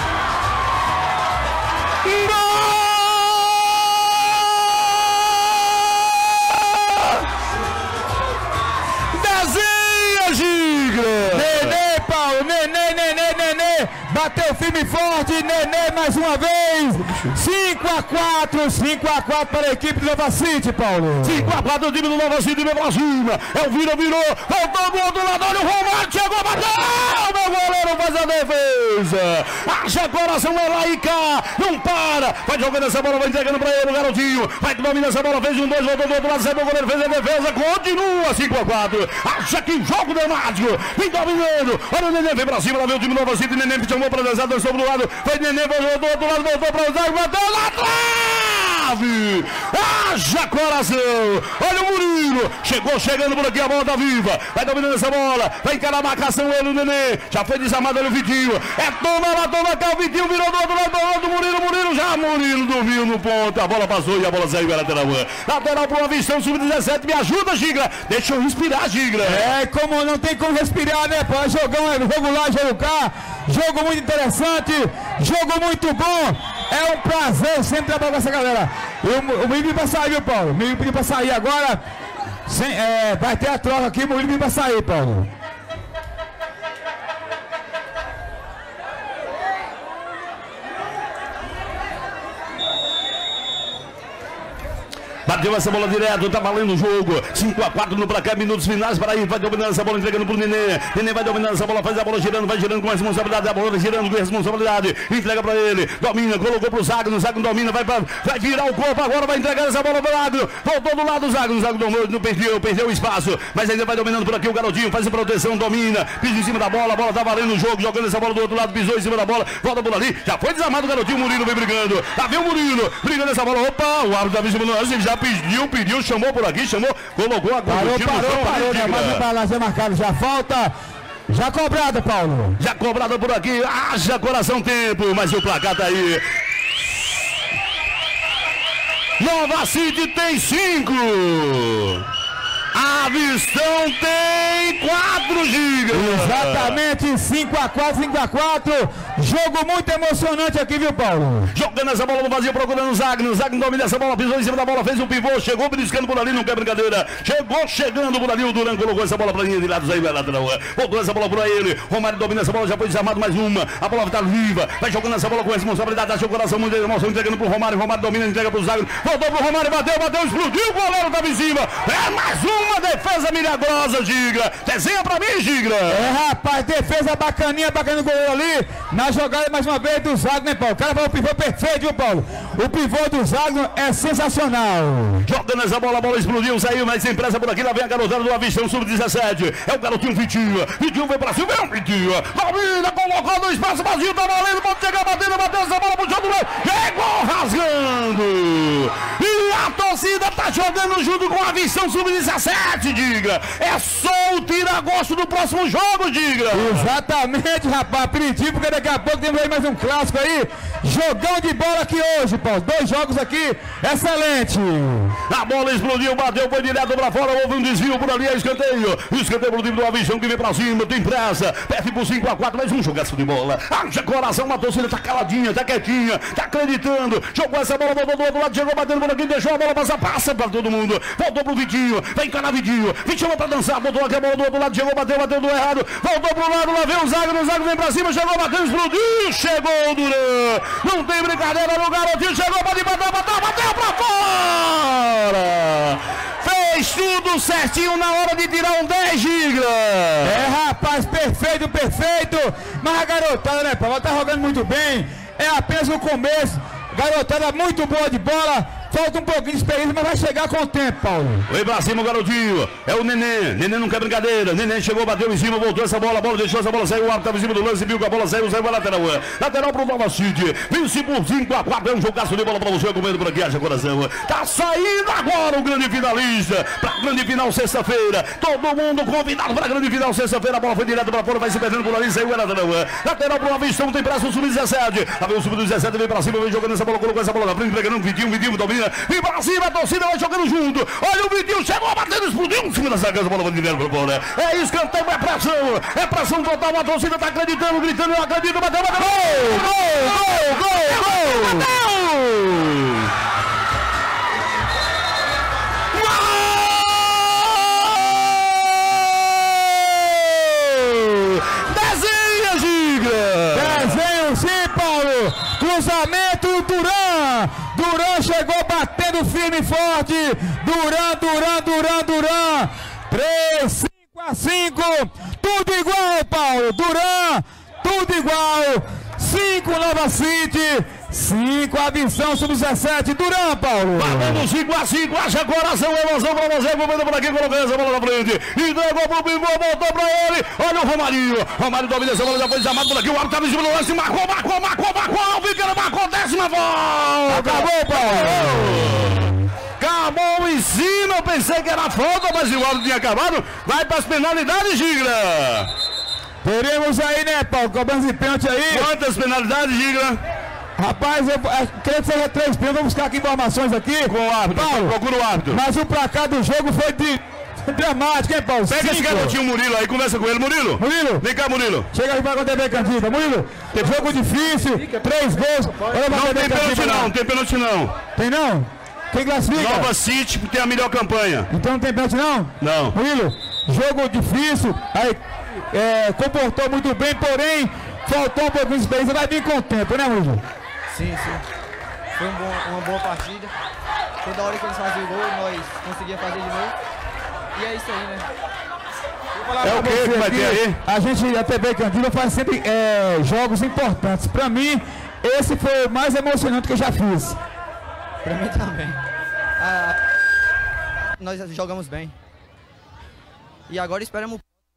Nenê, Paulo, Nenê, Nenê, Nenê, bateu firme e forte, Nenê mais uma vez, cinco a quatro, cinco a quatro para a equipe do Nova City, Paulo. cinco a quatro, o time do Nova City, vem pra cima, é o vira, virou, voltou do outro lado, olha o Romário, chegou, bateu, meu goleiro faz a defesa, acha coração, é lá e cá, não para, vai jogando essa bola, vai entregando pra ele, o garotinho, vai dominando essa bola, fez um dois, voltou do outro lado, sai, meu goleiro fez a defesa, continua, cinco a quatro, acha que jogo dramático, vem dominando, olha o Neném, vem pra cima, lá vem o time do Nova City, Neném chamou pra dançar, dançou pro lado, foi Neném, voltou do outro lado, voltou pra usar, bateu lá trave, haja coração, olha o Murilo, chegou chegando por aqui, a bola tá viva, vai dominando essa bola, vai encarar a marcação, ele, o Neném, já foi desarmado, olha o Vitinho, é toma lá, toma cá, o Vitinho virou do outro lado, do outro, Murilo, Murilo, já Murilo dormiu no ponto, a bola passou e a bola saiu, era lateral, lateral pro Avistão, sub dezessete, me ajuda, Gigra, deixa eu respirar, Gigra. É, como não tem como respirar, né, pô, jogão, é jogo lá, jogo cá, jogo muito interessante, jogo muito bom, é um prazer sempre trabalhar com essa galera. O Murilo vai sair, viu, Paulo? O Murilo pediu pra sair agora, sem, é, vai ter a troca aqui, o Murilo pediu pra sair, Paulo. Bateu essa bola direto, tá valendo o jogo. cinco a quatro no placar, minutos finais para ir. Vai dominando essa bola, entregando pro Nenê. Nenê vai dominando essa bola, faz a bola girando, vai girando com responsabilidade. A bola girando com responsabilidade. Entrega para ele, domina, colocou pro Zagno. Zagno domina, vai, pra, vai virar o corpo agora, vai entregar essa bola pro Zagno. Voltou do lado do Zagno, Zagno domou, não perdeu, perdeu o espaço. Mas ainda vai dominando por aqui o garotinho, faz a proteção, domina, pisa em cima da bola. A bola tá valendo o jogo, jogando essa bola do outro lado, pisou em cima da bola, volta por ali. Já foi desarmado o garotinho, o Murilo vem brigando. Lá vem o Murilo, brigando essa bola. Opa, o árbitro da vigilância já pediu, pediu. Chamou por aqui, chamou, colocou a parou, parou, parou, parou, né? Mas para lá, já marcado, já falta, já cobrada, Paulo. Já cobrada por aqui, haja coração tempo, mas o placar tá aí. Nova City tem cinco. A Vistão tem quatro gigas. Exatamente, cinco a quatro, cinco a quatro. Jogo muito emocionante aqui, viu, Paulo? Jogando essa bola no vazio, procurando o Zagno. O Zagno domina essa bola, pisou em cima da bola, fez o pivô, chegou beliscando por ali, não quer brincadeira. Chegou chegando por ali, o Duran colocou essa bola pra linha de lados aí, vai lateral. Voltou essa bola pra ele. Romário domina essa bola, já foi desarmado mais uma. A bola tá viva, vai jogando essa bola com responsabilidade, dá seu coração, muita emoção, entregando pro Romário. Romário domina, entrega pro Zagno. Voltou pro Romário, bateu, bateu, explodiu, o goleiro tava em cima. É mais uma defesa milagrosa, Gigra. Desenha pra mim, Gigra. É, rapaz, defesa bacaninha, bacana do goleiro ali. Na jogada mais uma vez do Zagno, né, Paulo? O cara vai o pivô perfeito, viu, Paulo? O pivô do Zagno é sensacional. Jogando essa bola, a bola explodiu, saiu, mas sem pressa por aqui. Lá vem a garotada do Avistão, sub dezessete. É o garotinho Vitinho. Vitinho foi pra cima, vem o Vitinho. Domina, colocou no espaço vazio, tá valendo. Pode chegar batendo, bateu essa bola pro jogo do meio. Chegou rasgando. E a torcida tá jogando junto com a Avistão, sub dezessete, Diga. É só o tira-gosto do próximo jogo, Diga. Exatamente, rapaz. Aperitivo, porque daqui a pouco temos aí mais um clássico aí. Jogão de bola aqui hoje, Paulo. Dois jogos aqui, excelente. A bola explodiu, bateu, foi direto pra fora. Houve um desvio por ali, é escanteio. Escanteio pro time do Avistão que vem pra cima, tem pressa. Perde por cinco a quatro, mais um jogaço de bola. Haja coração, a torcida tá caladinha, tá quietinha, tá acreditando. Jogou essa bola, voltou do outro lado, chegou batendo por aqui, deixou a bola passar, passa pra todo mundo. Voltou pro Vitinho, vem encarar Vitinho. Vitinho pra dançar, botou aqui a bola do outro lado, chegou, bateu, bateu do errado. Voltou pro lado, lá vem o Zago, o Zago vem pra cima, chegou, bateu, explodiu, chegou o Duran. Não tem brincadeira no garotinho, chegou, pode bater, bateu, bateu pra fora. Fez tudo certinho na hora de tirar um dez, Giga. É, rapaz, perfeito, perfeito. Mas a garotada, né, Paulo, tá jogando muito bem. É apenas o começo. Garotada muito boa de bola. Falta um pouquinho de experiência, mas vai chegar com o tempo, Paulo. Foi pra cima o garotinho. É o Nenê. Nenê não quer brincadeira. Nenê chegou, bateu em cima, voltou essa bola. A bola deixou essa bola sair. O árbitro tava em cima do lance, viu que a bola saiu, saiu a lateral. Lateral pro Nova City. Vence por cinco a quatro. É um jogaço de bola pra você. Comendo por aqui, haja coração. Tá saindo agora o grande finalista. Pra grande final sexta-feira. Todo mundo convidado pra grande final sexta-feira. A bola foi direto pra fora, vai se perdendo por ali, saiu a lateral. Lateral pro Nova City, tem pressa o sub dezessete. A ver o sub dezessete, vem pra cima, vem jogando essa bola, colocou essa bola na frente, pegando um Vitinho, Vitinho domina. Vem pra cima, a torcida vai jogando junto. Olha o Vitinho, chegou batendo, explodiu em cima da zaga, a bola vai direto pra fora. É escanteio, é pressão. É pressão total, a torcida tá acreditando, gritando, eu acredito, bateu, bateu. Gol, gol, gol, gol, gol. Bateu! Cruzamento, Duran. Duran chegou batendo firme e forte. Duran, Duran, Duran, Duran. três, cinco a cinco. Tudo igual, Paulo. Duran, tudo igual. cinco Nova City. cinco Avistão sub dezessete. Duran, Paulo. Batendo cinco a cinco. Haja coração, emoção pra você. Comendo por aqui, colocando essa bola na frente. Entregou pro pivô, voltou pra ele. Olha o Romarinho. Romário domina essa bola, já foi desarmado por aqui. O árbitro tava em cima do lance. Marcou, marcou, marcou, marcou. O Viqueira marcou, décima volta. Acabou, Paulo. Acabou em cima. Eu pensei que era falta, mas o árbitro tinha acabado. Vai pras penalidades, Gigra. Teremos aí, né, Paulo? Cobrança de pênalti aí. Quantas penalidades, Gigra? Rapaz, eu, eu creio que seja três pênaltis. Vamos buscar aqui informações aqui. Com o árbitro, Paulo, procura o árbitro. Mas o placar do jogo foi de dramático, hein, Paulo? Pega Cinco. esse garotinho Murilo aí, conversa com ele. Murilo. Murilo. Vem cá, Murilo. Chega aí pra a T V Candida. Murilo, jogo difícil, três gols. Olha Não pra tem pênalti não, tem pênalti não. Tem não? Quem classifica? Nova City tem a melhor campanha. Então não tem pênalti não? Não. Murilo, jogo difícil, aí é, comportou muito bem, porém faltou um pouquinho de experiência, vai vir com o tempo, né, Murilo? Sim, sim. Foi um bom, uma boa partida. Toda hora que eles faziam o gol, nós conseguíamos fazer de novo. E é isso aí, né? É o que que vai ter aí? A gente, a T V Candida faz sempre é, jogos importantes. Pra mim, esse foi o mais emocionante que eu já fiz. Pra mim também. Ah, nós jogamos bem. E agora esperamos...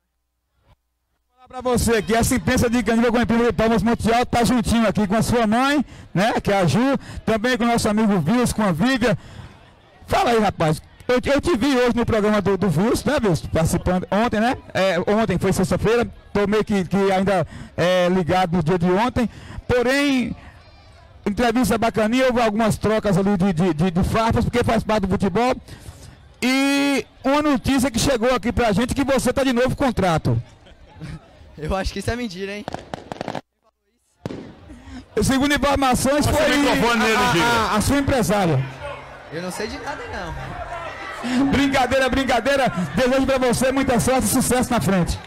Pra você que essa imprensa de Candida com a imprensa de Palmas Monte Alto tá juntinho aqui com a sua mãe, né, que é a Ju, também com o nosso amigo Vils, com a Vívia. Fala aí, rapaz, eu, eu te vi hoje no programa do, do Vils, né, Vils, participando ontem, né, é, ontem foi sexta-feira, tô meio que, que ainda é, ligado no dia de ontem, porém, entrevista bacaninha, houve algumas trocas ali de, de, de, de farpas, porque faz parte do futebol. E uma notícia que chegou aqui pra gente que você tá de novo contrato. Eu acho que isso é mentira, hein? Segundo informações, Passa o foi microfone nele, a, Giga. a, a sua empresária. Eu não sei de nada, não. Brincadeira, brincadeira. Desejo pra você muita sorte e sucesso na frente.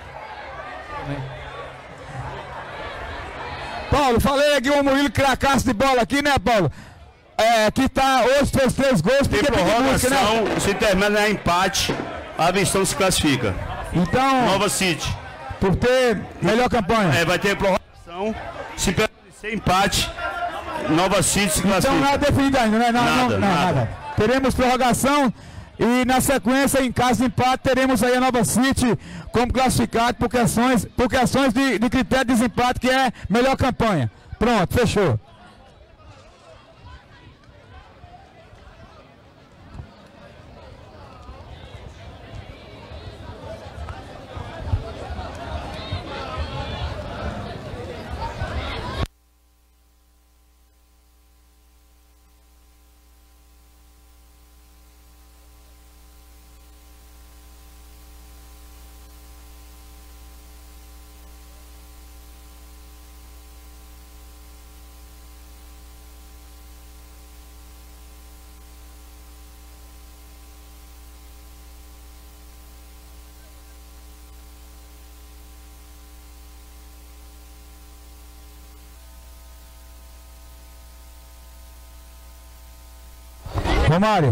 Paulo, falei aqui o Murilo cracaço de bola aqui, né, Paulo? É, que tá hoje fez três gols, Tem porque prorrogação, né? se terminar em empate, a Vistão se classifica. Então, Nova City. por ter melhor campanha. É, vai ter prorrogação, se permanecer empate, Nova City se classifica. Então nada definido ainda, né? Não, Nada, não, não, nada. nada. Teremos prorrogação e na sequência, em caso de empate, teremos aí a Nova City como classificado por questões, por questões de, de critério de desempate, que é melhor campanha. Pronto, fechou. Romário.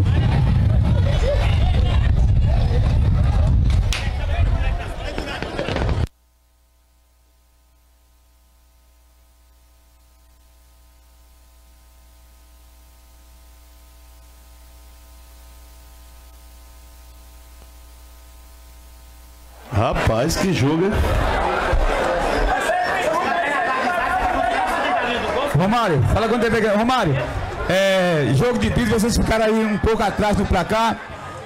Rapaz, que jogo, hein? Romário, fala quando teve. Romário, é, jogo de pista, vocês ficaram aí um pouco atrás do placar.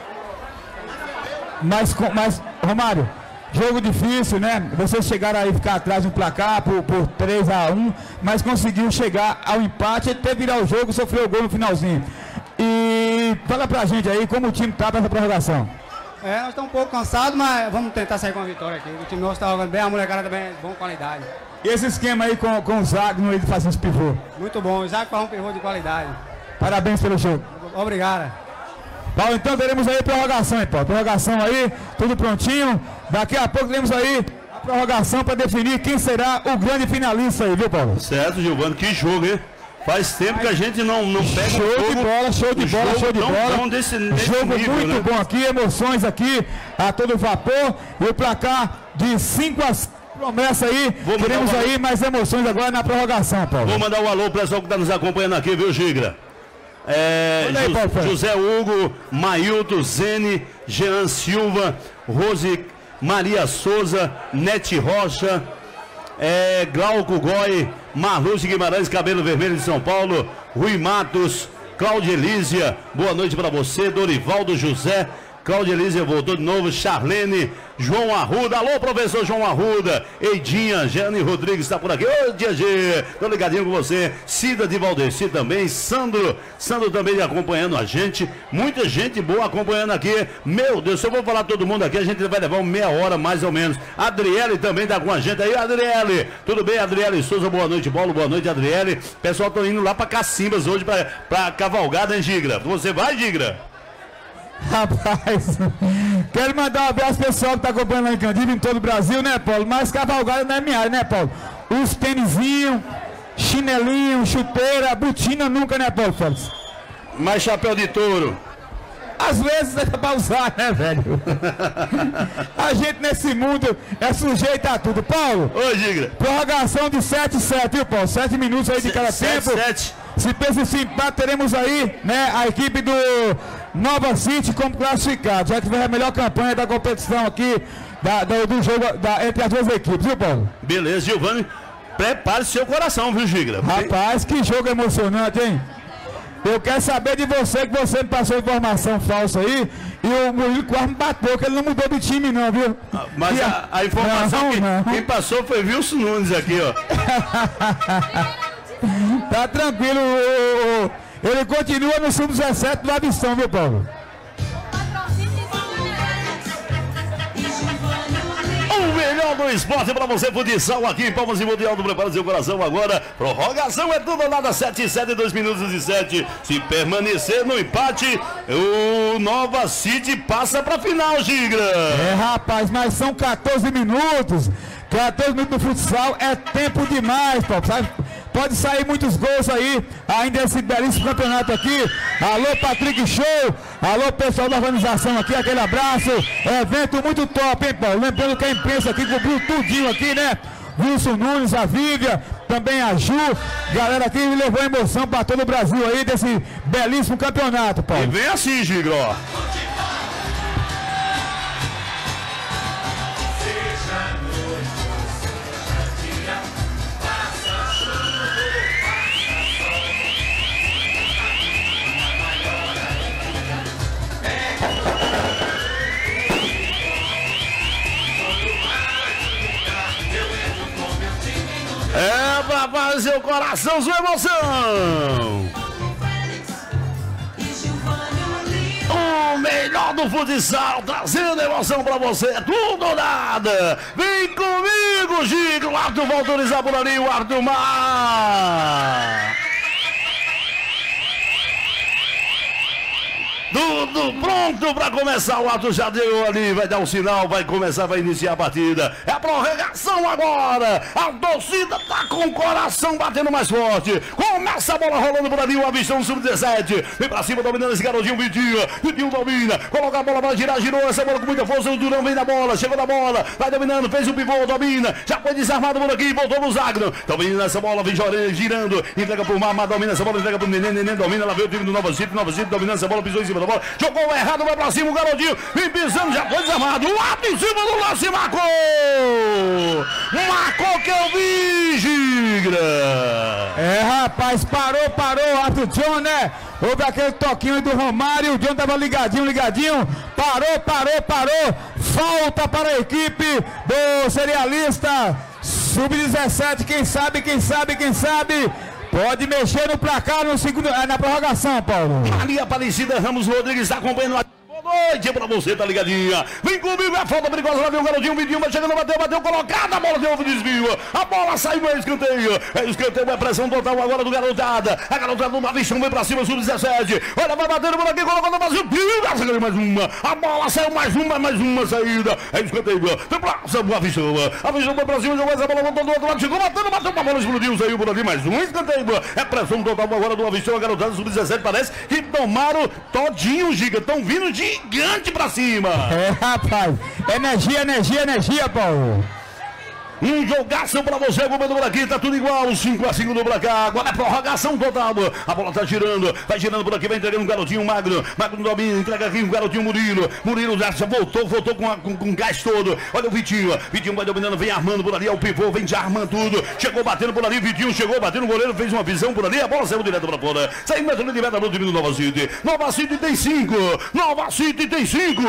Mas, com- mas, Romário, jogo difícil, né? Vocês chegaram aí a ficar atrás do placar por, por três a um, mas conseguiu chegar ao empate e até virar o jogo, sofreu o gol no finalzinho. E fala pra gente aí como o time tá pra essa prorrogação. É, nós estamos um pouco cansados, mas vamos tentar sair com a vitória aqui. O time nosso está jogando bem, a molecada também é de boa qualidade. E esse esquema aí com, com o Zago, ele fazendo esse pivô. Muito bom, o Isaac faz um pivô de qualidade. Parabéns pelo jogo. Obrigado. Paulo, então teremos aí prorrogação, hein, Paulo? Prorrogação aí, tudo prontinho. Daqui a pouco teremos aí a prorrogação para definir quem será o grande finalista aí, viu, Paulo? Certo, Giovanni, que jogo, hein? Faz tempo que a gente não, não pega Show um de jogo, bola, show de um bola, jogo show de tão bola. bom desse, desse Jogo nível, muito né? bom aqui, emoções aqui a todo vapor. E o placar de cinco a cinco. Promessa aí, Vou mandar teremos um alô. aí mais emoções agora na prorrogação, Paulo. Vou mandar um alô pro pessoal que está nos acompanhando aqui, viu, Gigra? É, Manda aí, Ju- Paulo Fernando. José Hugo, Mailton, Zene, Jean Silva, Rose Maria Souza, Nete Rocha, é, Glauco Goi, Marlúcio Guimarães, Cabelo Vermelho de São Paulo, Rui Matos, Cláudia Elísia, boa noite para você, Dorivaldo José, Cláudia Elísia voltou de novo, Charlene, João Arruda, alô professor João Arruda, Eidinha, Jane Rodrigues está por aqui, ô dia G, tô ligadinho com você, Cida de Valdeci também, Sandro, Sandro também acompanhando a gente, muita gente boa acompanhando aqui, meu Deus, se eu vou falar todo mundo aqui, a gente vai levar uma meia hora mais ou menos, Adriele também tá com a gente aí, Adriele, tudo bem, Adriele Souza, boa noite, Paulo, boa noite, Adriele, pessoal tô indo lá pra Cacimbas hoje pra, pra cavalgada, hein, Gigra, você vai, Gigra? Rapaz, quero mandar um abraço pro pessoal que tá acompanhando lá em Candido, em todo o Brasil, né, Paulo? Mas cavalgada não é minha área, né, Paulo? Os tênisinhos, chinelinho, chuteira, botina nunca, né, Paulo Félix? Mais chapéu de touro. Às vezes é pra usar, né, velho? A gente nesse mundo é sujeito a tudo. Paulo, Ô, Gigra. prorrogação de sete a sete, viu, Paulo? sete minutos aí de cada sete, tempo. sete. Se pensa esse empate, teremos aí, né, a equipe do Nova City como classificado. Já que tiver a melhor campanha da competição aqui, da, da- do jogo da, entre as duas equipes, viu, Paulo? Beleza, Giovanni. Prepare seu coração, viu, Gigra? Rapaz, que jogo emocionante, hein? Eu quero saber de você, que você me passou informação falsa aí, e o Murilo quase me bateu, que ele não mudou de time não, viu? Mas E a, a informação não, que, não. quem passou foi Wilson Nunes aqui, ó. Tá tranquilo, o- o- o- ele continua no sub dezessete do Avistão, viu, Paulo? melhor do esporte pra você, futsal aqui em Palmas e Mundial do Prepara seu coração agora. Prorrogação é tudo ou nada, sete e sete, dois minutos e sete. Se permanecer no empate, o Nova City passa pra final, Gigra. É, rapaz, mas são quatorze minutos. quatorze minutos no futsal é tempo demais, Paulo, sabe? Pode sair muitos gols aí, ainda esse belíssimo campeonato aqui. Alô, Patrick Show. Alô, pessoal da organização aqui, aquele abraço. Evento muito top, hein, Paulo? Lembrando que a imprensa aqui cobriu tudinho aqui, né? Wilson Nunes, a Vívia, também a Ju. Galera aqui levou emoção para todo o Brasil aí desse belíssimo campeonato, Paulo. E vem assim, Gigra, ó. É pra fazer o coração, sua emoção. O melhor do futsal, trazendo emoção pra você, tudo ou nada. Vem comigo, Giga, o árbitro vai autorizar por ali, o árbitro Mar. Tudo pronto para começar, o ato já deu ali, vai dar um sinal, vai começar, vai iniciar a partida. É a prorrogação agora, a torcida tá com o coração batendo mais forte. Começa a bola rolando por ali, o Avistão sub dezessete. Vem pra cima, dominando esse garotinho, Vitinho. Vitinho domina, coloca a bola pra girar, girou essa bola com muita força, o Durão vem na bola, chegou na bola, vai dominando, fez o pivô, domina, já foi desarmado por aqui, voltou no Zagno. Domina essa bola, vem girando, entrega pro Mamá, domina essa bola, entrega pro Nenê, Nenê domina, lá veio o time do Nova City, Nova City dominando essa bola, pisou em cima da bola, jogou errado, vai pra cima o garotinho, vem pisando, já foi desarmado, lá em cima do lance, marcou! Marcou que eu vi, Gigra! É, rapaz, parou, parou, Arthur John, né? Houve aquele toquinho do Romário, o John tava ligadinho, ligadinho, parou, parou, parou, falta para a equipe do Serialista sub dezessete, quem sabe, quem sabe, quem sabe... Pode mexer no placar no segundo, na prorrogação, Paulo. Maria Aparecida Ramos Rodrigues está acompanhando a... Boa noite pra você, tá ligadinha? Vem comigo, é falta perigosa, lá vem o garotinho, o Vidinho vai chegando, bateu, bateu, colocada, a bola deu um desvio, a bola saiu, é escanteio, é escanteio, é pressão total agora do garotada, a garotada do Mavistão vem pra cima, sub dezessete, olha, vai batendo por aqui, colocando mais um, mais uma, a bola saiu, mais uma, mais uma saída, é escanteio, vem pra cima, o Mavistão, a Mavistão foi pra cima, jogou essa bola, voltou do outro lado, chegou batendo, bateu, a bola explodiu, saiu por ali, mais um escanteio, é pressão total agora do Mavistão, a garotada sub dezessete, parece que tomaram todinho, Giga, estão vindo de gigante pra cima. É, rapaz. Energia, energia, energia, Paulo. Um jogaço pra você, comendo por aqui, tá tudo igual, cinco a cinco no placar, agora é prorrogação total, a bola tá girando, vai girando por aqui, vai entregando um garotinho Magno, Magno domina, entrega aqui um garotinho Murilo, Murilo já voltou, voltou com, a, com, com gás todo, olha o Vitinho, Vitinho vai dominando, vem armando por ali, é o pivô, vem já armando tudo, chegou batendo por ali, Vitinho chegou batendo, o goleiro fez uma visão por ali, a bola saiu direto pra fora, saiu metro de meta no time do Nova City, Nova City tem cinco, Nova City tem cinco,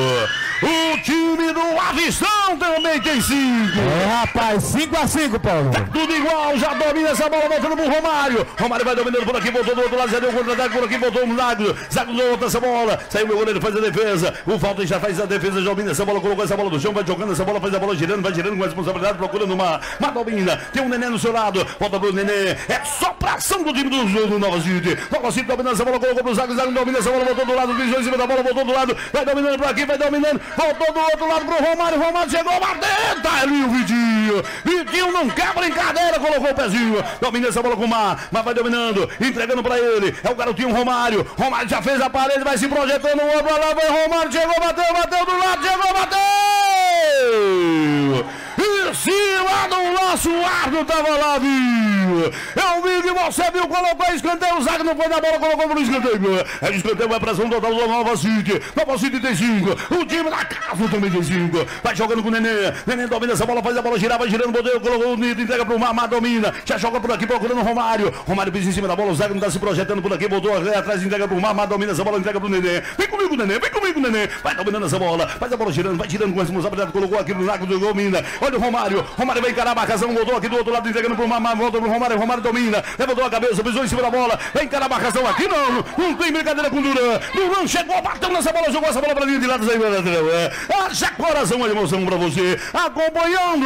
o time do Avistão também tem cinco. É, rapaz, cinco a cinco, Paulo. Tá tudo igual, já domina essa bola, voltando pro Romário. Romário vai dominando por aqui, voltou do outro lado, já deu contra-ataque por aqui, voltou no Zagno. Zagno volta essa bola, saiu meu goleiro, faz a defesa. O Walter já faz a defesa, já domina essa bola, colocou essa bola no chão, vai jogando essa bola, faz a bola girando, vai girando com responsabilidade, procurando uma, uma domina. Tem um Nenê no seu lado, volta pro Nenê. É só pra ação do time do, do Nova City. Nova City dominando essa bola, colocou pro Zagno, Zagno domina essa bola, voltou do lado, visou em cima da bola, voltou do lado, vai dominando por aqui, vai dominando, voltou do outro lado pro Romário, Romário chegou, bateu, tá ali o Vidinho. Vidinho não quer brincadeira, colocou o pezinho, domina essa bola com o Mar, Mar vai dominando, entregando pra ele, é o garotinho Romário, Romário já fez a parede, vai se projetando, o outro lá, vai Romário, chegou, bateu, bateu do lado, chegou, bateu! Em cima do nosso árbitro tava lá, viu? Eu vi que você viu, colocou a escanteio, o Zague não foi na bola, colocou no escanteio. É escanteio, vai pressão total do Nova City. Nova City tem cinco, o time da casa também tem cinco. Vai jogando com o Nenê, Nenê domina essa bola, faz a bola girar, vai girando, botou, colocou o Nito, entrega pro Mar, Mar domina, já joga por aqui, procurando o Romário. Romário pisa em cima da bola, o Zague não tá se projetando por aqui, botou atrás, entrega pro Mar, Mar domina essa bola, entrega pro Nenê. Vem comigo, Nenê, vem comigo, Nenê. Vai dominando essa bola, faz a bola girando, vai girando com responsabilidade, colocou aqui no Zague, domina. Olha o Romário, Romário vai encarar a marcação, voltou aqui do outro lado, entregando pro Mar, Mar volta pro Romário, Romário domina, levantou a cabeça, pisou em cima da bola, vem cá na marcação aqui, não, não tem brincadeira com o Duran. Duran chegou, bateu nessa bola, jogou essa bola pra linha de lado, saiu haja coração, a emoção pra você, acompanhando,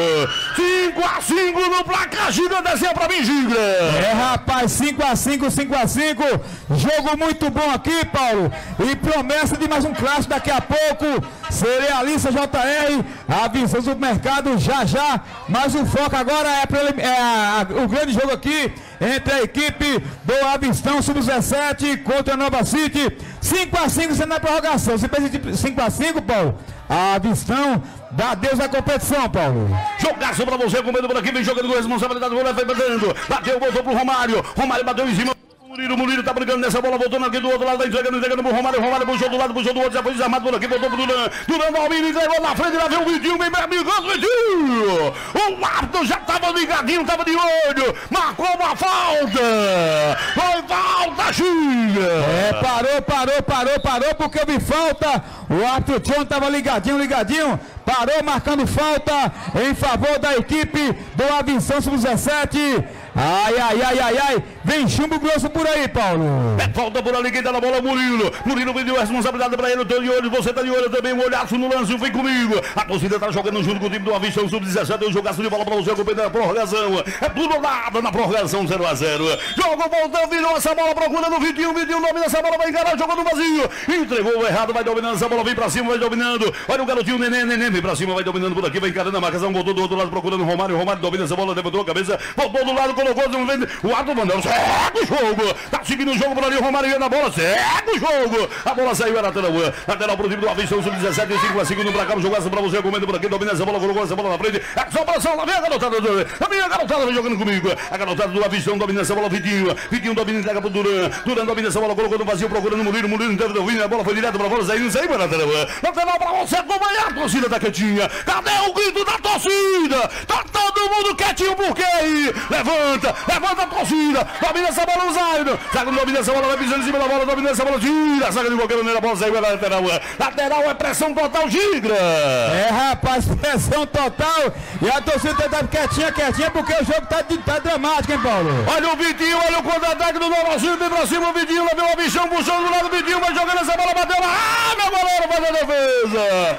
cinco a cinco no placar, Giga, desceu pra mim, Giga. É, rapaz, cinco a cinco, cinco a cinco, jogo muito bom aqui, Paulo, e promessa de mais um clássico daqui a pouco, Cerealista J R, a visão do mercado já já, mas o foco agora é, pra, é a, a, o grande jogo aqui entre a equipe do Avistão sub dezessete contra a Nova City, cinco a cinco sendo na prorrogação. Você pensa de cinco a cinco, Paulo? A Avistão dá Deus à competição, Paulo. Jogaço pra você, com medo por aqui, vem jogando com responsabilidade, vai batendo, bateu, voltou pro Romário, Romário bateu em cima. Murilo, Murilo tá brigando nessa bola, voltando aqui do outro lado, tá entregando, entregando pro Romário, Romário puxou do lado, puxou do outro, já foi desarmado por aqui, voltou pro Duran, Duran Valmir entregou na frente, lá veio o Vidinho, bem amigoso, Vidinho, o árbitro já tava ligadinho, tava de olho, marcou uma falta, foi falta, Giga. É, parou, parou, parou, parou, porque eu vi falta, o árbitro John tava ligadinho, ligadinho, parou marcando falta em favor da equipe do Avistão sub dezessete. Ai, ai, ai, ai, ai, vem chumbo grosso por aí, Paulo. É falta por ali, quem tá na bola, Murilo. Murilo pediu a responsabilidade pra ele, eu tô de olho, você tá de olho também, um olhaço no lance, vem comigo. A torcida tá jogando junto com o time do Avistão sub dezessete, eu jogaço de bola pra você, acompanhando a prorrogação. É tudo nada na prorrogação, zero a zero. Jogo voltando, virou essa bola, procurando o Vitinho, Vitinho domina essa bola, vai encarar, jogou no vazio. Entregou o errado, vai dominando essa bola, vem pra cima, vai dominando. Olha o garotinho, Neném, Neném, vem pra cima, vai dominando por aqui, vai encarando a marcação, voltou do outro lado, procurando o Romário, Romário domina essa bola, levantou a cabeça, voltou do lado, colocou, o árbitro mandou, segue o jogo, tá seguindo o jogo por ali, o Romário ia na bola, segue o jogo, a bola saiu, era lateral, lateral pro time do Avistão sub dezessete, cinco a cinco no placar, jogaço pra você, comendo por aqui, domina essa bola, colocou essa bola na frente, é só operação, lá vem a garotada, a minha garotada vem jogando comigo, a garotada do Avistão domina essa bola, Vitinho, Vitinho domina, entrega pro Duran, Duran domina essa bola, colocou no vazio, procurando o Murilo, Murilo não teve domínio, a bola foi direto pra bola, saindo, saiu, lateral, lateral pra você, acompanhar, a torcida tá quietinha, cadê o grito da torcida? Tá todo mundo quietinho, por quê aí? Levanta, levanta a torcida, domina essa bola, o Zaino, Zaino domina essa bola, vai pisando em cima da bola, domina essa bola, tira, saca de qualquer maneira, a bola saiu, é lateral, lateral é pressão total, Gigra. É, rapaz, pressão total, e a torcida tá quietinha, quietinha, porque o jogo tá, tá dramático, hein, Paulo? Olha o Vitinho, olha o contra-ataque do Nova City, vem pra cima o Vitinho, lá vem o Avistão, puxando do lado do Vitinho, vai jogando essa bola, bateu lá, ah, meu goleiro faz a defesa,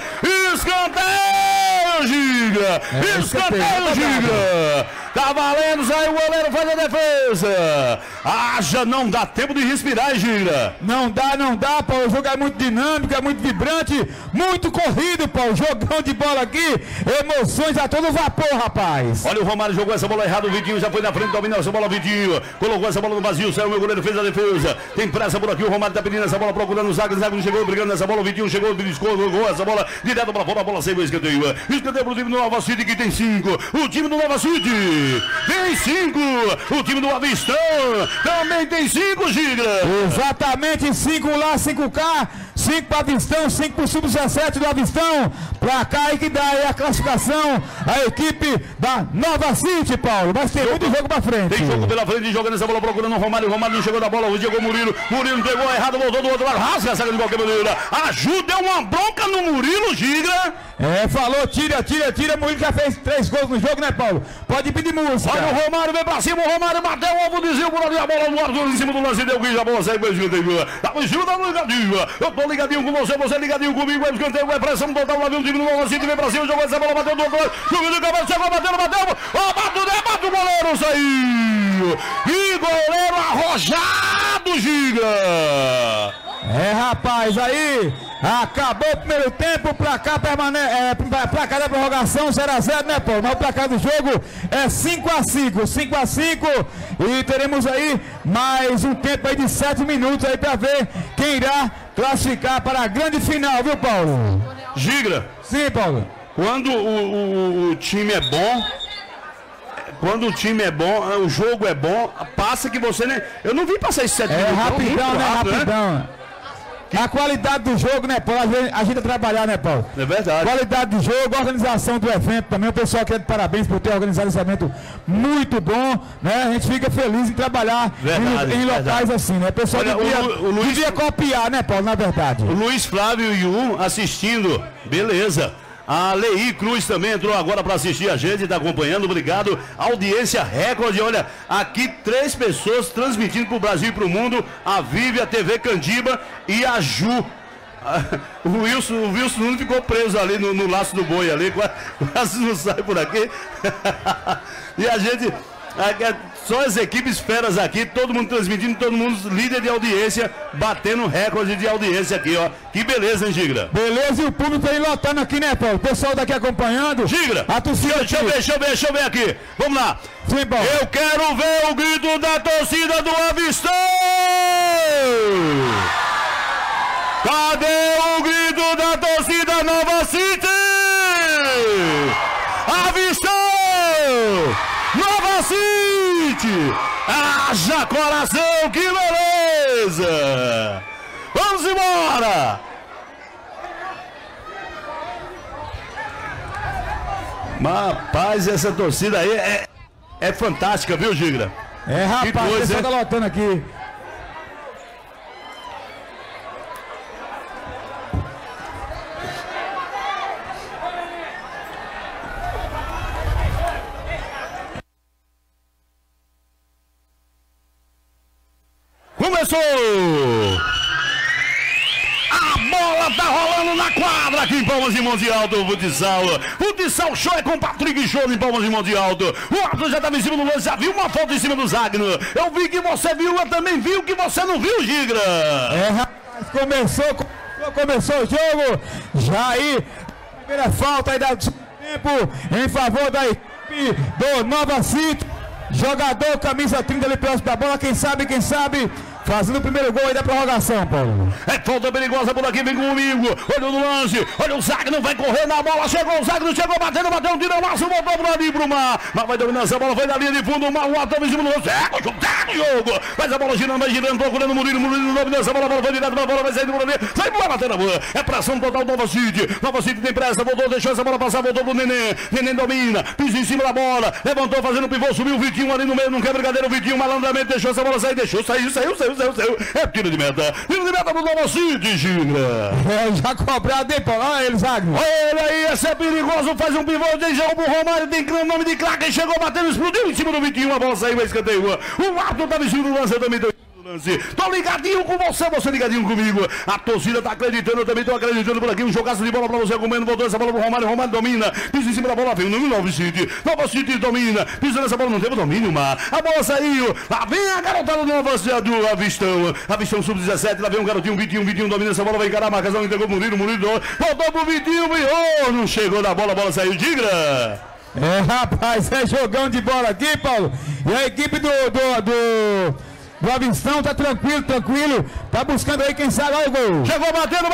escanteio, Giga, é, escanteio, Giga, tá valendo, saiu o goleiro, faz a defesa, haja, não dá tempo de respirar, Giga. Não dá, não dá, Paulo, o jogo é muito dinâmico, é muito vibrante, muito corrido, Paulo, jogão de bola aqui, emoções a todo vapor, rapaz. Olha o Romário, jogou essa bola errado, o Vitinho já foi na frente, dominou essa bola, Vitinho, colocou essa bola no vazio, saiu, meu goleiro fez a defesa, tem pressa por aqui, o Romário tá pedindo essa bola, procurando o Zaga, o Zaga não chegou, brigando nessa bola, o Vitinho chegou, beliscou, jogou essa bola, direto pra fora, a bola saiu, escanteio, escanteio pro time do Nova City, que tem cinco, o time do Nova City tem cinco, o time do Avistão também tem cinco, Giga. Exatamente, cinco lá, cinco cá, cinco para Avistão, cinco para o sub dezessete do Avistão, pra cá aí que dá aí a classificação, a equipe da Nova City, Paulo, vai ter muito jogo pra frente. Tem jogo pela frente, jogando essa bola, procurando o Romário, o Romário não chegou na bola, o Diego Murilo, Murilo pegou errado, voltou do outro lado, rasga essa de qualquer maneira, ajuda, é uma bronca no Murilo, Giga. É, falou, tira, tira, tira, Murilo já fez três gols no jogo, né, Paulo? Pode pedir música. Olha o Romário, vem pra cima, o Romário bateu o ovo, desviou por ali, a bola no Arthur, em cima do lance, deu guia, a bola saiu, mas escanteio, tá em cima da ligadinha, eu tô ligadinho com você, você ligadinho comigo, é escanteio, é pressão total, lá vem o time do Nova City, vem pra cima, jogou essa bola, bateu do outro lado, jogou de cabeça, chegou, bateu, bateu, ó, bateu, bate o goleiro, saiu, e goleiro arrojado, Giga. É, rapaz, aí acabou o primeiro tempo, placar permanece, é, placar da prorrogação zero a zero, né, Paulo? Mas o placar do jogo é cinco a cinco, cinco a cinco, e teremos aí mais um tempo aí de sete minutos aí para ver quem irá classificar para a grande final, viu, Paulo? Giga. Sim, Paulo. Quando o, o, o time é bom, quando o time é bom, o jogo é bom, passa que você nem... Eu não vim passar esses sete é minutos. Rapidão, né? Rápido, Rapidão. Né? A qualidade do jogo, né, Paulo? A gente a trabalhar, né, Paulo? É verdade. Qualidade do jogo, organização do evento também. O pessoal quer de parabéns por ter organizado esse evento muito bom, né? A gente fica feliz em trabalhar verdade, em, em locais assim, né? O pessoal Olha, devia, o, o Luiz... devia copiar, né, Paulo, na verdade. O Luiz Flávio e o assistindo, beleza. A Lei Cruz também entrou agora para assistir a gente, está acompanhando, obrigado. Audiência recorde, olha, aqui três pessoas transmitindo para o Brasil e para o mundo. A Vivi, a T V Candiba e a Ju. O Wilson, o Wilson não ficou preso ali no, no laço do boi ali, quase, quase não sai por aqui. E a gente... Só as equipes feras aqui, todo mundo transmitindo, todo mundo líder de audiência, batendo recorde de audiência aqui, ó. Que beleza, hein, Gigra? Beleza, e o público aí lotando aqui, né, Paulo? O pessoal daqui acompanhando. Gigra, a torcida deixa eu ver, deixa eu ver, deixa eu ver aqui. Vamos lá. Sim, Paulo. Eu quero ver o grito da torcida do Avistão! Cadê o grito da torcida Nova City? Avistão! Nova City! Haja coração, que beleza! Vamos embora! Rapaz, essa torcida aí é, é fantástica, viu, Gigra? É, rapaz, o pessoal tá lotando aqui. Começou! A bola tá rolando na quadra aqui em Palmas de Monte Alto, futsal. Futsal show é com Patrick Show em Palmas de Monte Alto. O árbitro já estava em cima do lance, já viu uma falta em cima do Zagno. Eu vi que você viu, eu também vi o que você não viu, Gigra. É, rapaz, começou, começou o jogo. Já aí, primeira falta aí da tempo em favor da equipe do Nova City. Jogador, camisa trinta ali próximo da bola, quem sabe, quem sabe, fazendo o primeiro gol aí da prorrogação, Paulo. É falta perigosa por aqui, vem comigo, olha no lance, olha o Zagno, vai correr na bola, chegou o Zagno, chegou batendo, bateu um tiro ao laço, voltou por ali pro mar, mas vai dominar essa bola, foi na linha de fundo, o mar, o ator em cima do lance, é o jogo, faz a bola girando, vai girando, procurando o Murilo, Murilo dominou essa bola, a bola foi direto pra bola, vai sair por ali, sai bola, batendo a bola, é pressão total Nova City, Nova City tem pressa, voltou, deixou essa bola passar, voltou pro Neném, Neném domina, pisa em cima da bola, levantou fazendo o pivô, subiu o Vitinho ali no meio, não quer brincadeira, o Vitinho malandramente deixou essa bola sair, deixou, saiu, saiu, saiu, saiu, saiu, é tiro de meta, tiro de meta pro Nova City, Gigra. É, já cobrado, hein, Paulo, olha ele, Zagno. Olha aí, esse é perigoso, faz um pivô, deixou pro Romário, tem nome de craque, chegou batendo, explodiu em cima do Vitinho, a bola saiu, mas escanteio, o árbitro tá vestindo o lance, eu também tô... Tô ligadinho com você, você ligadinho comigo. A torcida tá acreditando, eu também tô acreditando por aqui. Um jogaço de bola pra você, comendo, voltou essa bola pro Romário, Romário domina, pisa em cima da bola, vem o Nova City, Nova City domina, pisa nessa bola, não teve domínio, mas a bola saiu, lá vem a garotada do Nova City, do Avistão, Avistão sub dezessete, lá vem um garotinho, Vitinho, Vitinho domina essa bola, vai encarar a marcação, entregou pro Murilo, Murilo, voltou pro Vitinho, oh, não chegou na bola, a bola saiu, Gigra. É, rapaz, é jogão de bola aqui, Paulo, e a equipe do... do, do... O Avistão tá tranquilo, tranquilo. Tá buscando aí, quem sabe, olha o gol. Chegou batendo,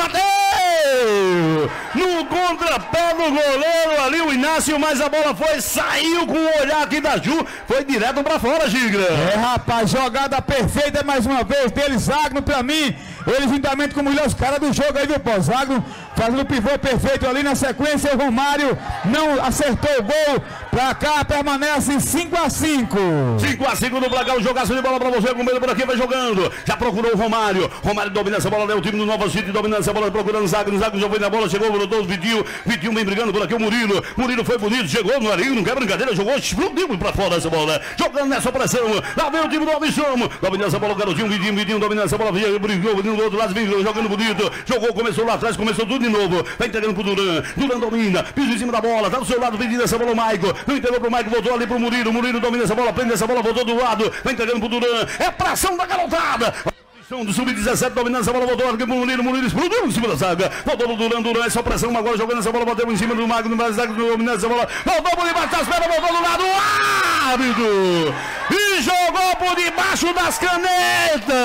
bateu! No contrapé do goleiro ali, o Inácio, mas a bola foi, saiu com o olhar aqui da Ju, foi direto pra fora, Gigra. É, rapaz, jogada perfeita mais uma vez dele, Zagno, pra mim. Ele juntamente com os caras do jogo aí, viu, pô? Zagno fazendo o pivô perfeito ali na sequência. O Romário não acertou o gol. Pra cá permanece cinco a cinco. cinco a cinco no placar, o jogaço de bola pra você, com medo por aqui, vai jogando. Já procurou o Romário. Romário domina essa bola, é o time do Nova City dominando essa bola, procurando o Zagno. Zagno já foi na bola, chegou, voltou o Vitinho. Vitinho vem brigando por aqui, o Murilo. Murilo foi bonito, chegou no arinho, não quer brincadeira, jogou, explodiu pra fora essa bola. Jogando nessa pressão. Lá vem o time do Avistão. Dominando essa bola, o garotinho, Vitinho, Vitinho dominando essa bola, brigou, do outro lado, vem jogando bonito. Jogou, começou lá atrás, começou tudo de novo. Vai entregando pro Duran. Duran domina, piso em cima da bola, tá do seu lado, pedindo essa bola o Maico. Não entregou pro Maico, voltou ali pro Murilo. Murilo domina essa bola, prende essa bola, voltou do lado. Vai entregando pro Duran. É pressão da garotada. Do sub dezessete dominando essa bola, voltou aqui pro Murilo. Murilo explodiu em cima da zaga. Voltou no Duran. Duran é só pressão agora, jogando essa bola, bateu em cima do Maico. No zaga, dominando essa bola. Voltou por debaixo das pernas, voltou do lado. O árbitro! E jogou por debaixo das canetas.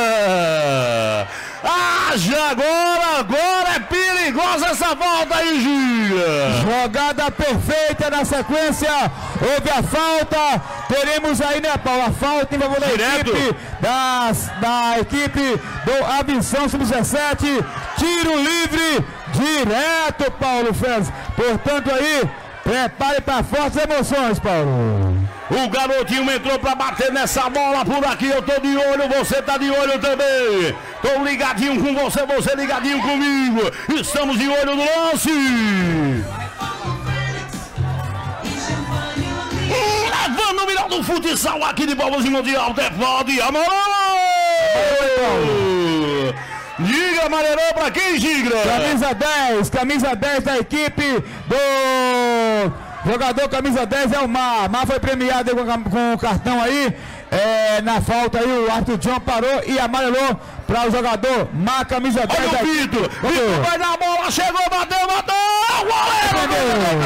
Haja agora, agora é perigosa essa volta aí, Giga. Jogada perfeita na sequência, houve a falta, teremos aí, né, Paulo, a falta em favor da equipe, das, da equipe do Avistão sub dezessete, tiro livre, direto, Paulo Félix, portanto aí, prepare para fortes emoções, Paulo. O garotinho entrou para bater nessa bola por aqui, eu tô de olho, você tá de olho também. Tô ligadinho com você, você ligadinho comigo. Estamos de olho no lance. no melhor do futsal aqui de Palmas e Mundial. Pode, amor! Diga, Amarelão, pra quem, Gigra? Camisa dez, camisa dez da equipe do jogador camisa dez é o Mar. Mar foi premiado com, com o cartão aí. É, na falta aí o Arthur John parou e amarelou para o jogador Mar, camisa dez. Olha o Vitor, Vitor vai na bola, chegou, bateu, bateu, goleiro!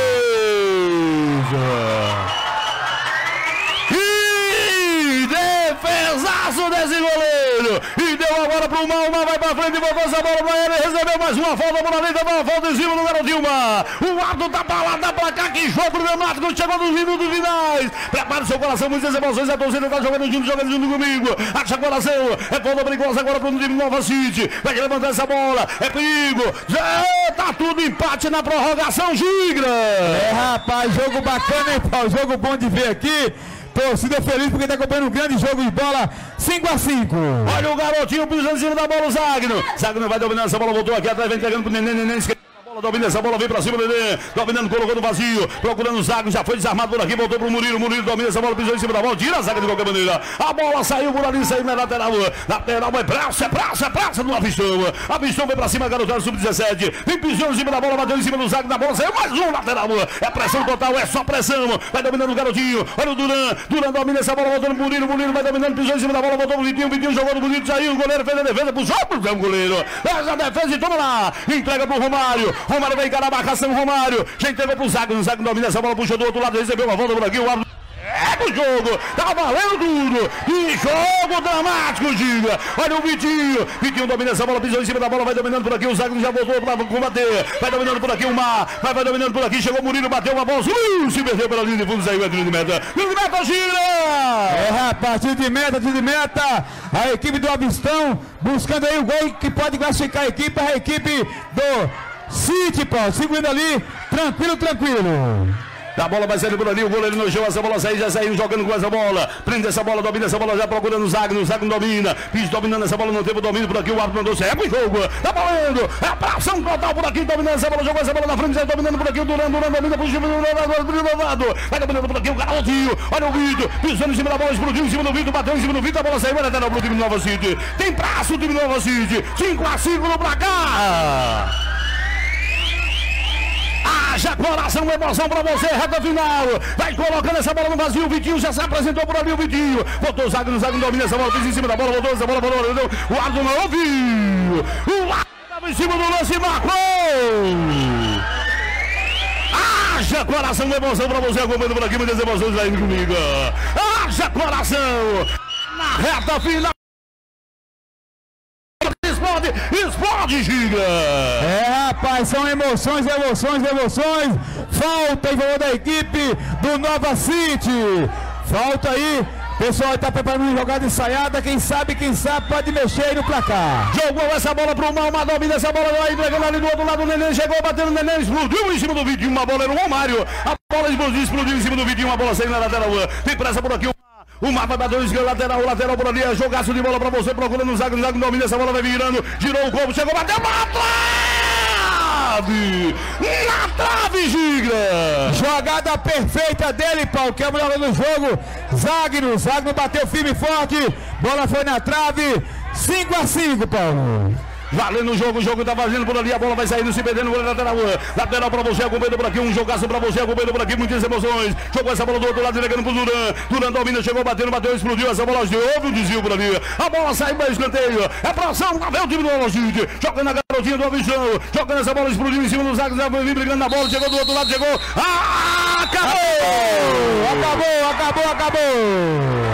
E defesaço desse goleiro! E deu agora pro Mar, o Mar vai pra frente, voltou essa bola pra ele, recebeu mais uma falta por ali, também uma falta em cima do garotinho Mar. O Arthur tá pra lá, tá pra cá, que jogo dramático, chegou nos minutos finais. Prepara o seu coração, muitas emoções, a torcida tá jogando junto, jogando junto comigo. Acha coração, é falta perigosa agora pro time Nova City. Vai levantar essa bola, é perigo. Já tá tudo empate na prorrogação, Gigra. É, rapaz, jogo bacana, hein, Paulo? Jogo bom de ver aqui. Torcida feliz porque tá acompanhando um grande jogo de bola, cinco a cinco. Olha o garotinho pisando em cima da bola, o Zagno. Zagno vai dominando essa bola, voltou aqui atrás, vem entregando pro Neném, Neném esquerda. Domina essa bola, vem pra cima, Nenê. Dominando, colocou no vazio. Procurando o Zago, já foi desarmado por aqui. Voltou pro Murilo. Murilo domina essa bola, pisou em cima da bola. Tira a zaga de qualquer maneira. A bola saiu por ali, saiu na lateral. Lateral vai praça, é praça, é praça do Avistão. Avistão vai pra cima, garotada sub dezessete. Vem pisando em cima da bola, bateu em cima do Zago da bola. Saiu mais um lateral. É pressão total, é só pressão. Vai dominando o garotinho. Olha o Duran. Duran domina essa bola, voltou no Murilo. Murilo vai dominando, pisou em cima da bola. Voltou pro Vitinho. Vitinho jogou no Bonito, saiu. O goleiro fez a defesa pro jogo. É um goleiro. Faz a defesa e toma lá. Entrega pro Romário. Romário vai encarar a marcação, Romário. Já entregou pro Zago. O Zago domina essa bola, puxou do outro lado, recebeu uma volta por aqui. O árbitro é o jogo, tá valendo tudo. E jogo dramático, Giga. Olha o Vitinho. Vitinho domina essa bola, pisou em cima da bola, vai dominando por aqui. O Zago já voltou pra combater. Vai dominando por aqui o Mar. Vai, vai dominando por aqui. Chegou o Murilo, bateu uma bola. Subiu, se perdeu pela linha de fundo, saiu entre linha de meta. Linha de meta, Giga. É, rapaz, tiro de meta, tiro de meta. A equipe do Avistão buscando aí o gol que pode classificar a equipe. A equipe do City, Paulo, segurando ali, tranquilo, tranquilo. A bola vai saindo por ali, o goleiro nojou essa bola, sair, já saiu jogando com essa bola. Prende essa bola, domina essa bola, já procurando o Zago, o Zago domina. Piso dominando essa bola, não teve o domínio por aqui, o árbitro mandou certo o jogo. Tá valendo, é a pração total por aqui, dominando essa bola, jogou essa bola na frente, já dominando por aqui, o Duran, Duran domina por cima do lado. Vai dominando por aqui, o garotinho, olha o Vitor, pisando em cima da bola, explodiu em cima do Vitor, bateu em cima do Vitor, a bola saiu, vai até pro time Nova City. Tem braço o time Nova City, cinco a cinco no placar. Haja coração, emoção pra você, reta final. Vai colocando essa bola no vazio. O Vitinho já se apresentou por ali. O Vitinho voltou o Zago, o Zago domina essa bola, pisa em cima da bola, voltou essa bola, voltou. O árbitro não ouviu. O árbitro estava em cima do lance e marcou. Haja coração, emoção pra você, acompanhando por aqui. Muitas emoções lá indo comigo. Haja coração na reta final. Explode, explode, Giga! É, rapaz, são emoções, emoções, emoções. Falta em favor da equipe do Nova City. Falta aí. O pessoal está preparando uma jogada ensaiada. Quem sabe, quem sabe, pode mexer aí no placar. Jogou essa bola pro Mal, uma domina essa bola lá, entregando ali do outro lado. O Neném chegou, batendo o Neném, explodiu em cima do Vitinho. Uma bola era o Romário. A bola explodiu, explodiu em cima do Vitinho. Uma bola saindo na lateral. Tem pressa por aqui. O Mar vai bater o esquerdo, lateral, lateral por ali, é jogaço de bola pra você, procurando o Zago, o Zago domina essa bola, vai virando, girou o corpo, chegou, bateu, na trave! Na trave, Giga! Jogada perfeita dele, Paulo, que é o melhor do jogo. Zagno, Zagno bateu firme e forte, bola foi na trave, cinco a cinco, Paulo. Valendo o jogo, o jogo tá fazendo por ali, a bola vai saindo, se perdendo por lateral, lateral pra você, acompanhando por aqui, um jogaço pra você, acompanhando por aqui, muitas emoções, jogou essa bola do outro lado, entregando pro Duran, Duran domina, chegou, batendo, bateu, explodiu, essa bola, houve um desvio por ali, a bola sai para escanteio, é pra ação, lá vem o time do Alocide, jogando a garotinha do Avistão, jogando essa bola, explodiu em cima do Zago, já foi brigando na bola, chegou do outro lado, chegou, ah, acabou, acabou, acabou, acabou.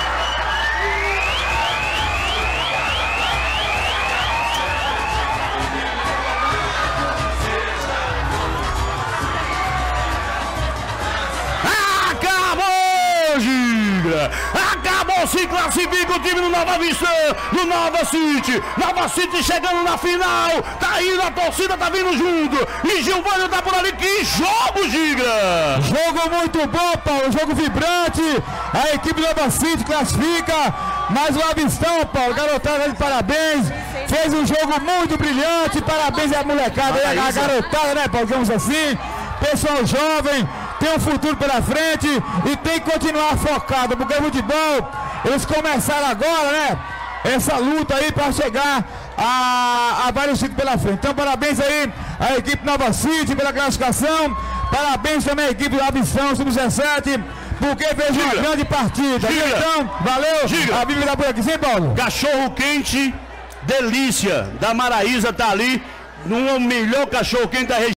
Acabou, se classifica o time do Nova Vista, do Nova City. Nova City chegando na final. Tá indo, a torcida tá vindo junto. E Gilvânio tá por ali. Que jogo, Giga! Jogo muito bom, Paulo. Jogo vibrante. A equipe do Nova City classifica. Mas o Avistão, Paulo, garotada de parabéns. Fez um jogo muito brilhante. Parabéns à molecada, ah, a garotada, né, Paulo? Digamos assim. Pessoal jovem. tem um futuro pela frente e tem que continuar focado, porque o futebol, eles começaram agora, né? Essa luta aí para chegar a, a vários títulos pela frente. Então, parabéns aí à equipe Nova City pela classificação. Parabéns também à equipe da Ambição sub dezessete, porque fez Giga. uma grande partida. Giga. Então, valeu. Giga. A Bíblia tá por aqui, sim, Paulo? Cachorro quente, delícia, da Maraísa tá ali, no melhor cachorro quente da região.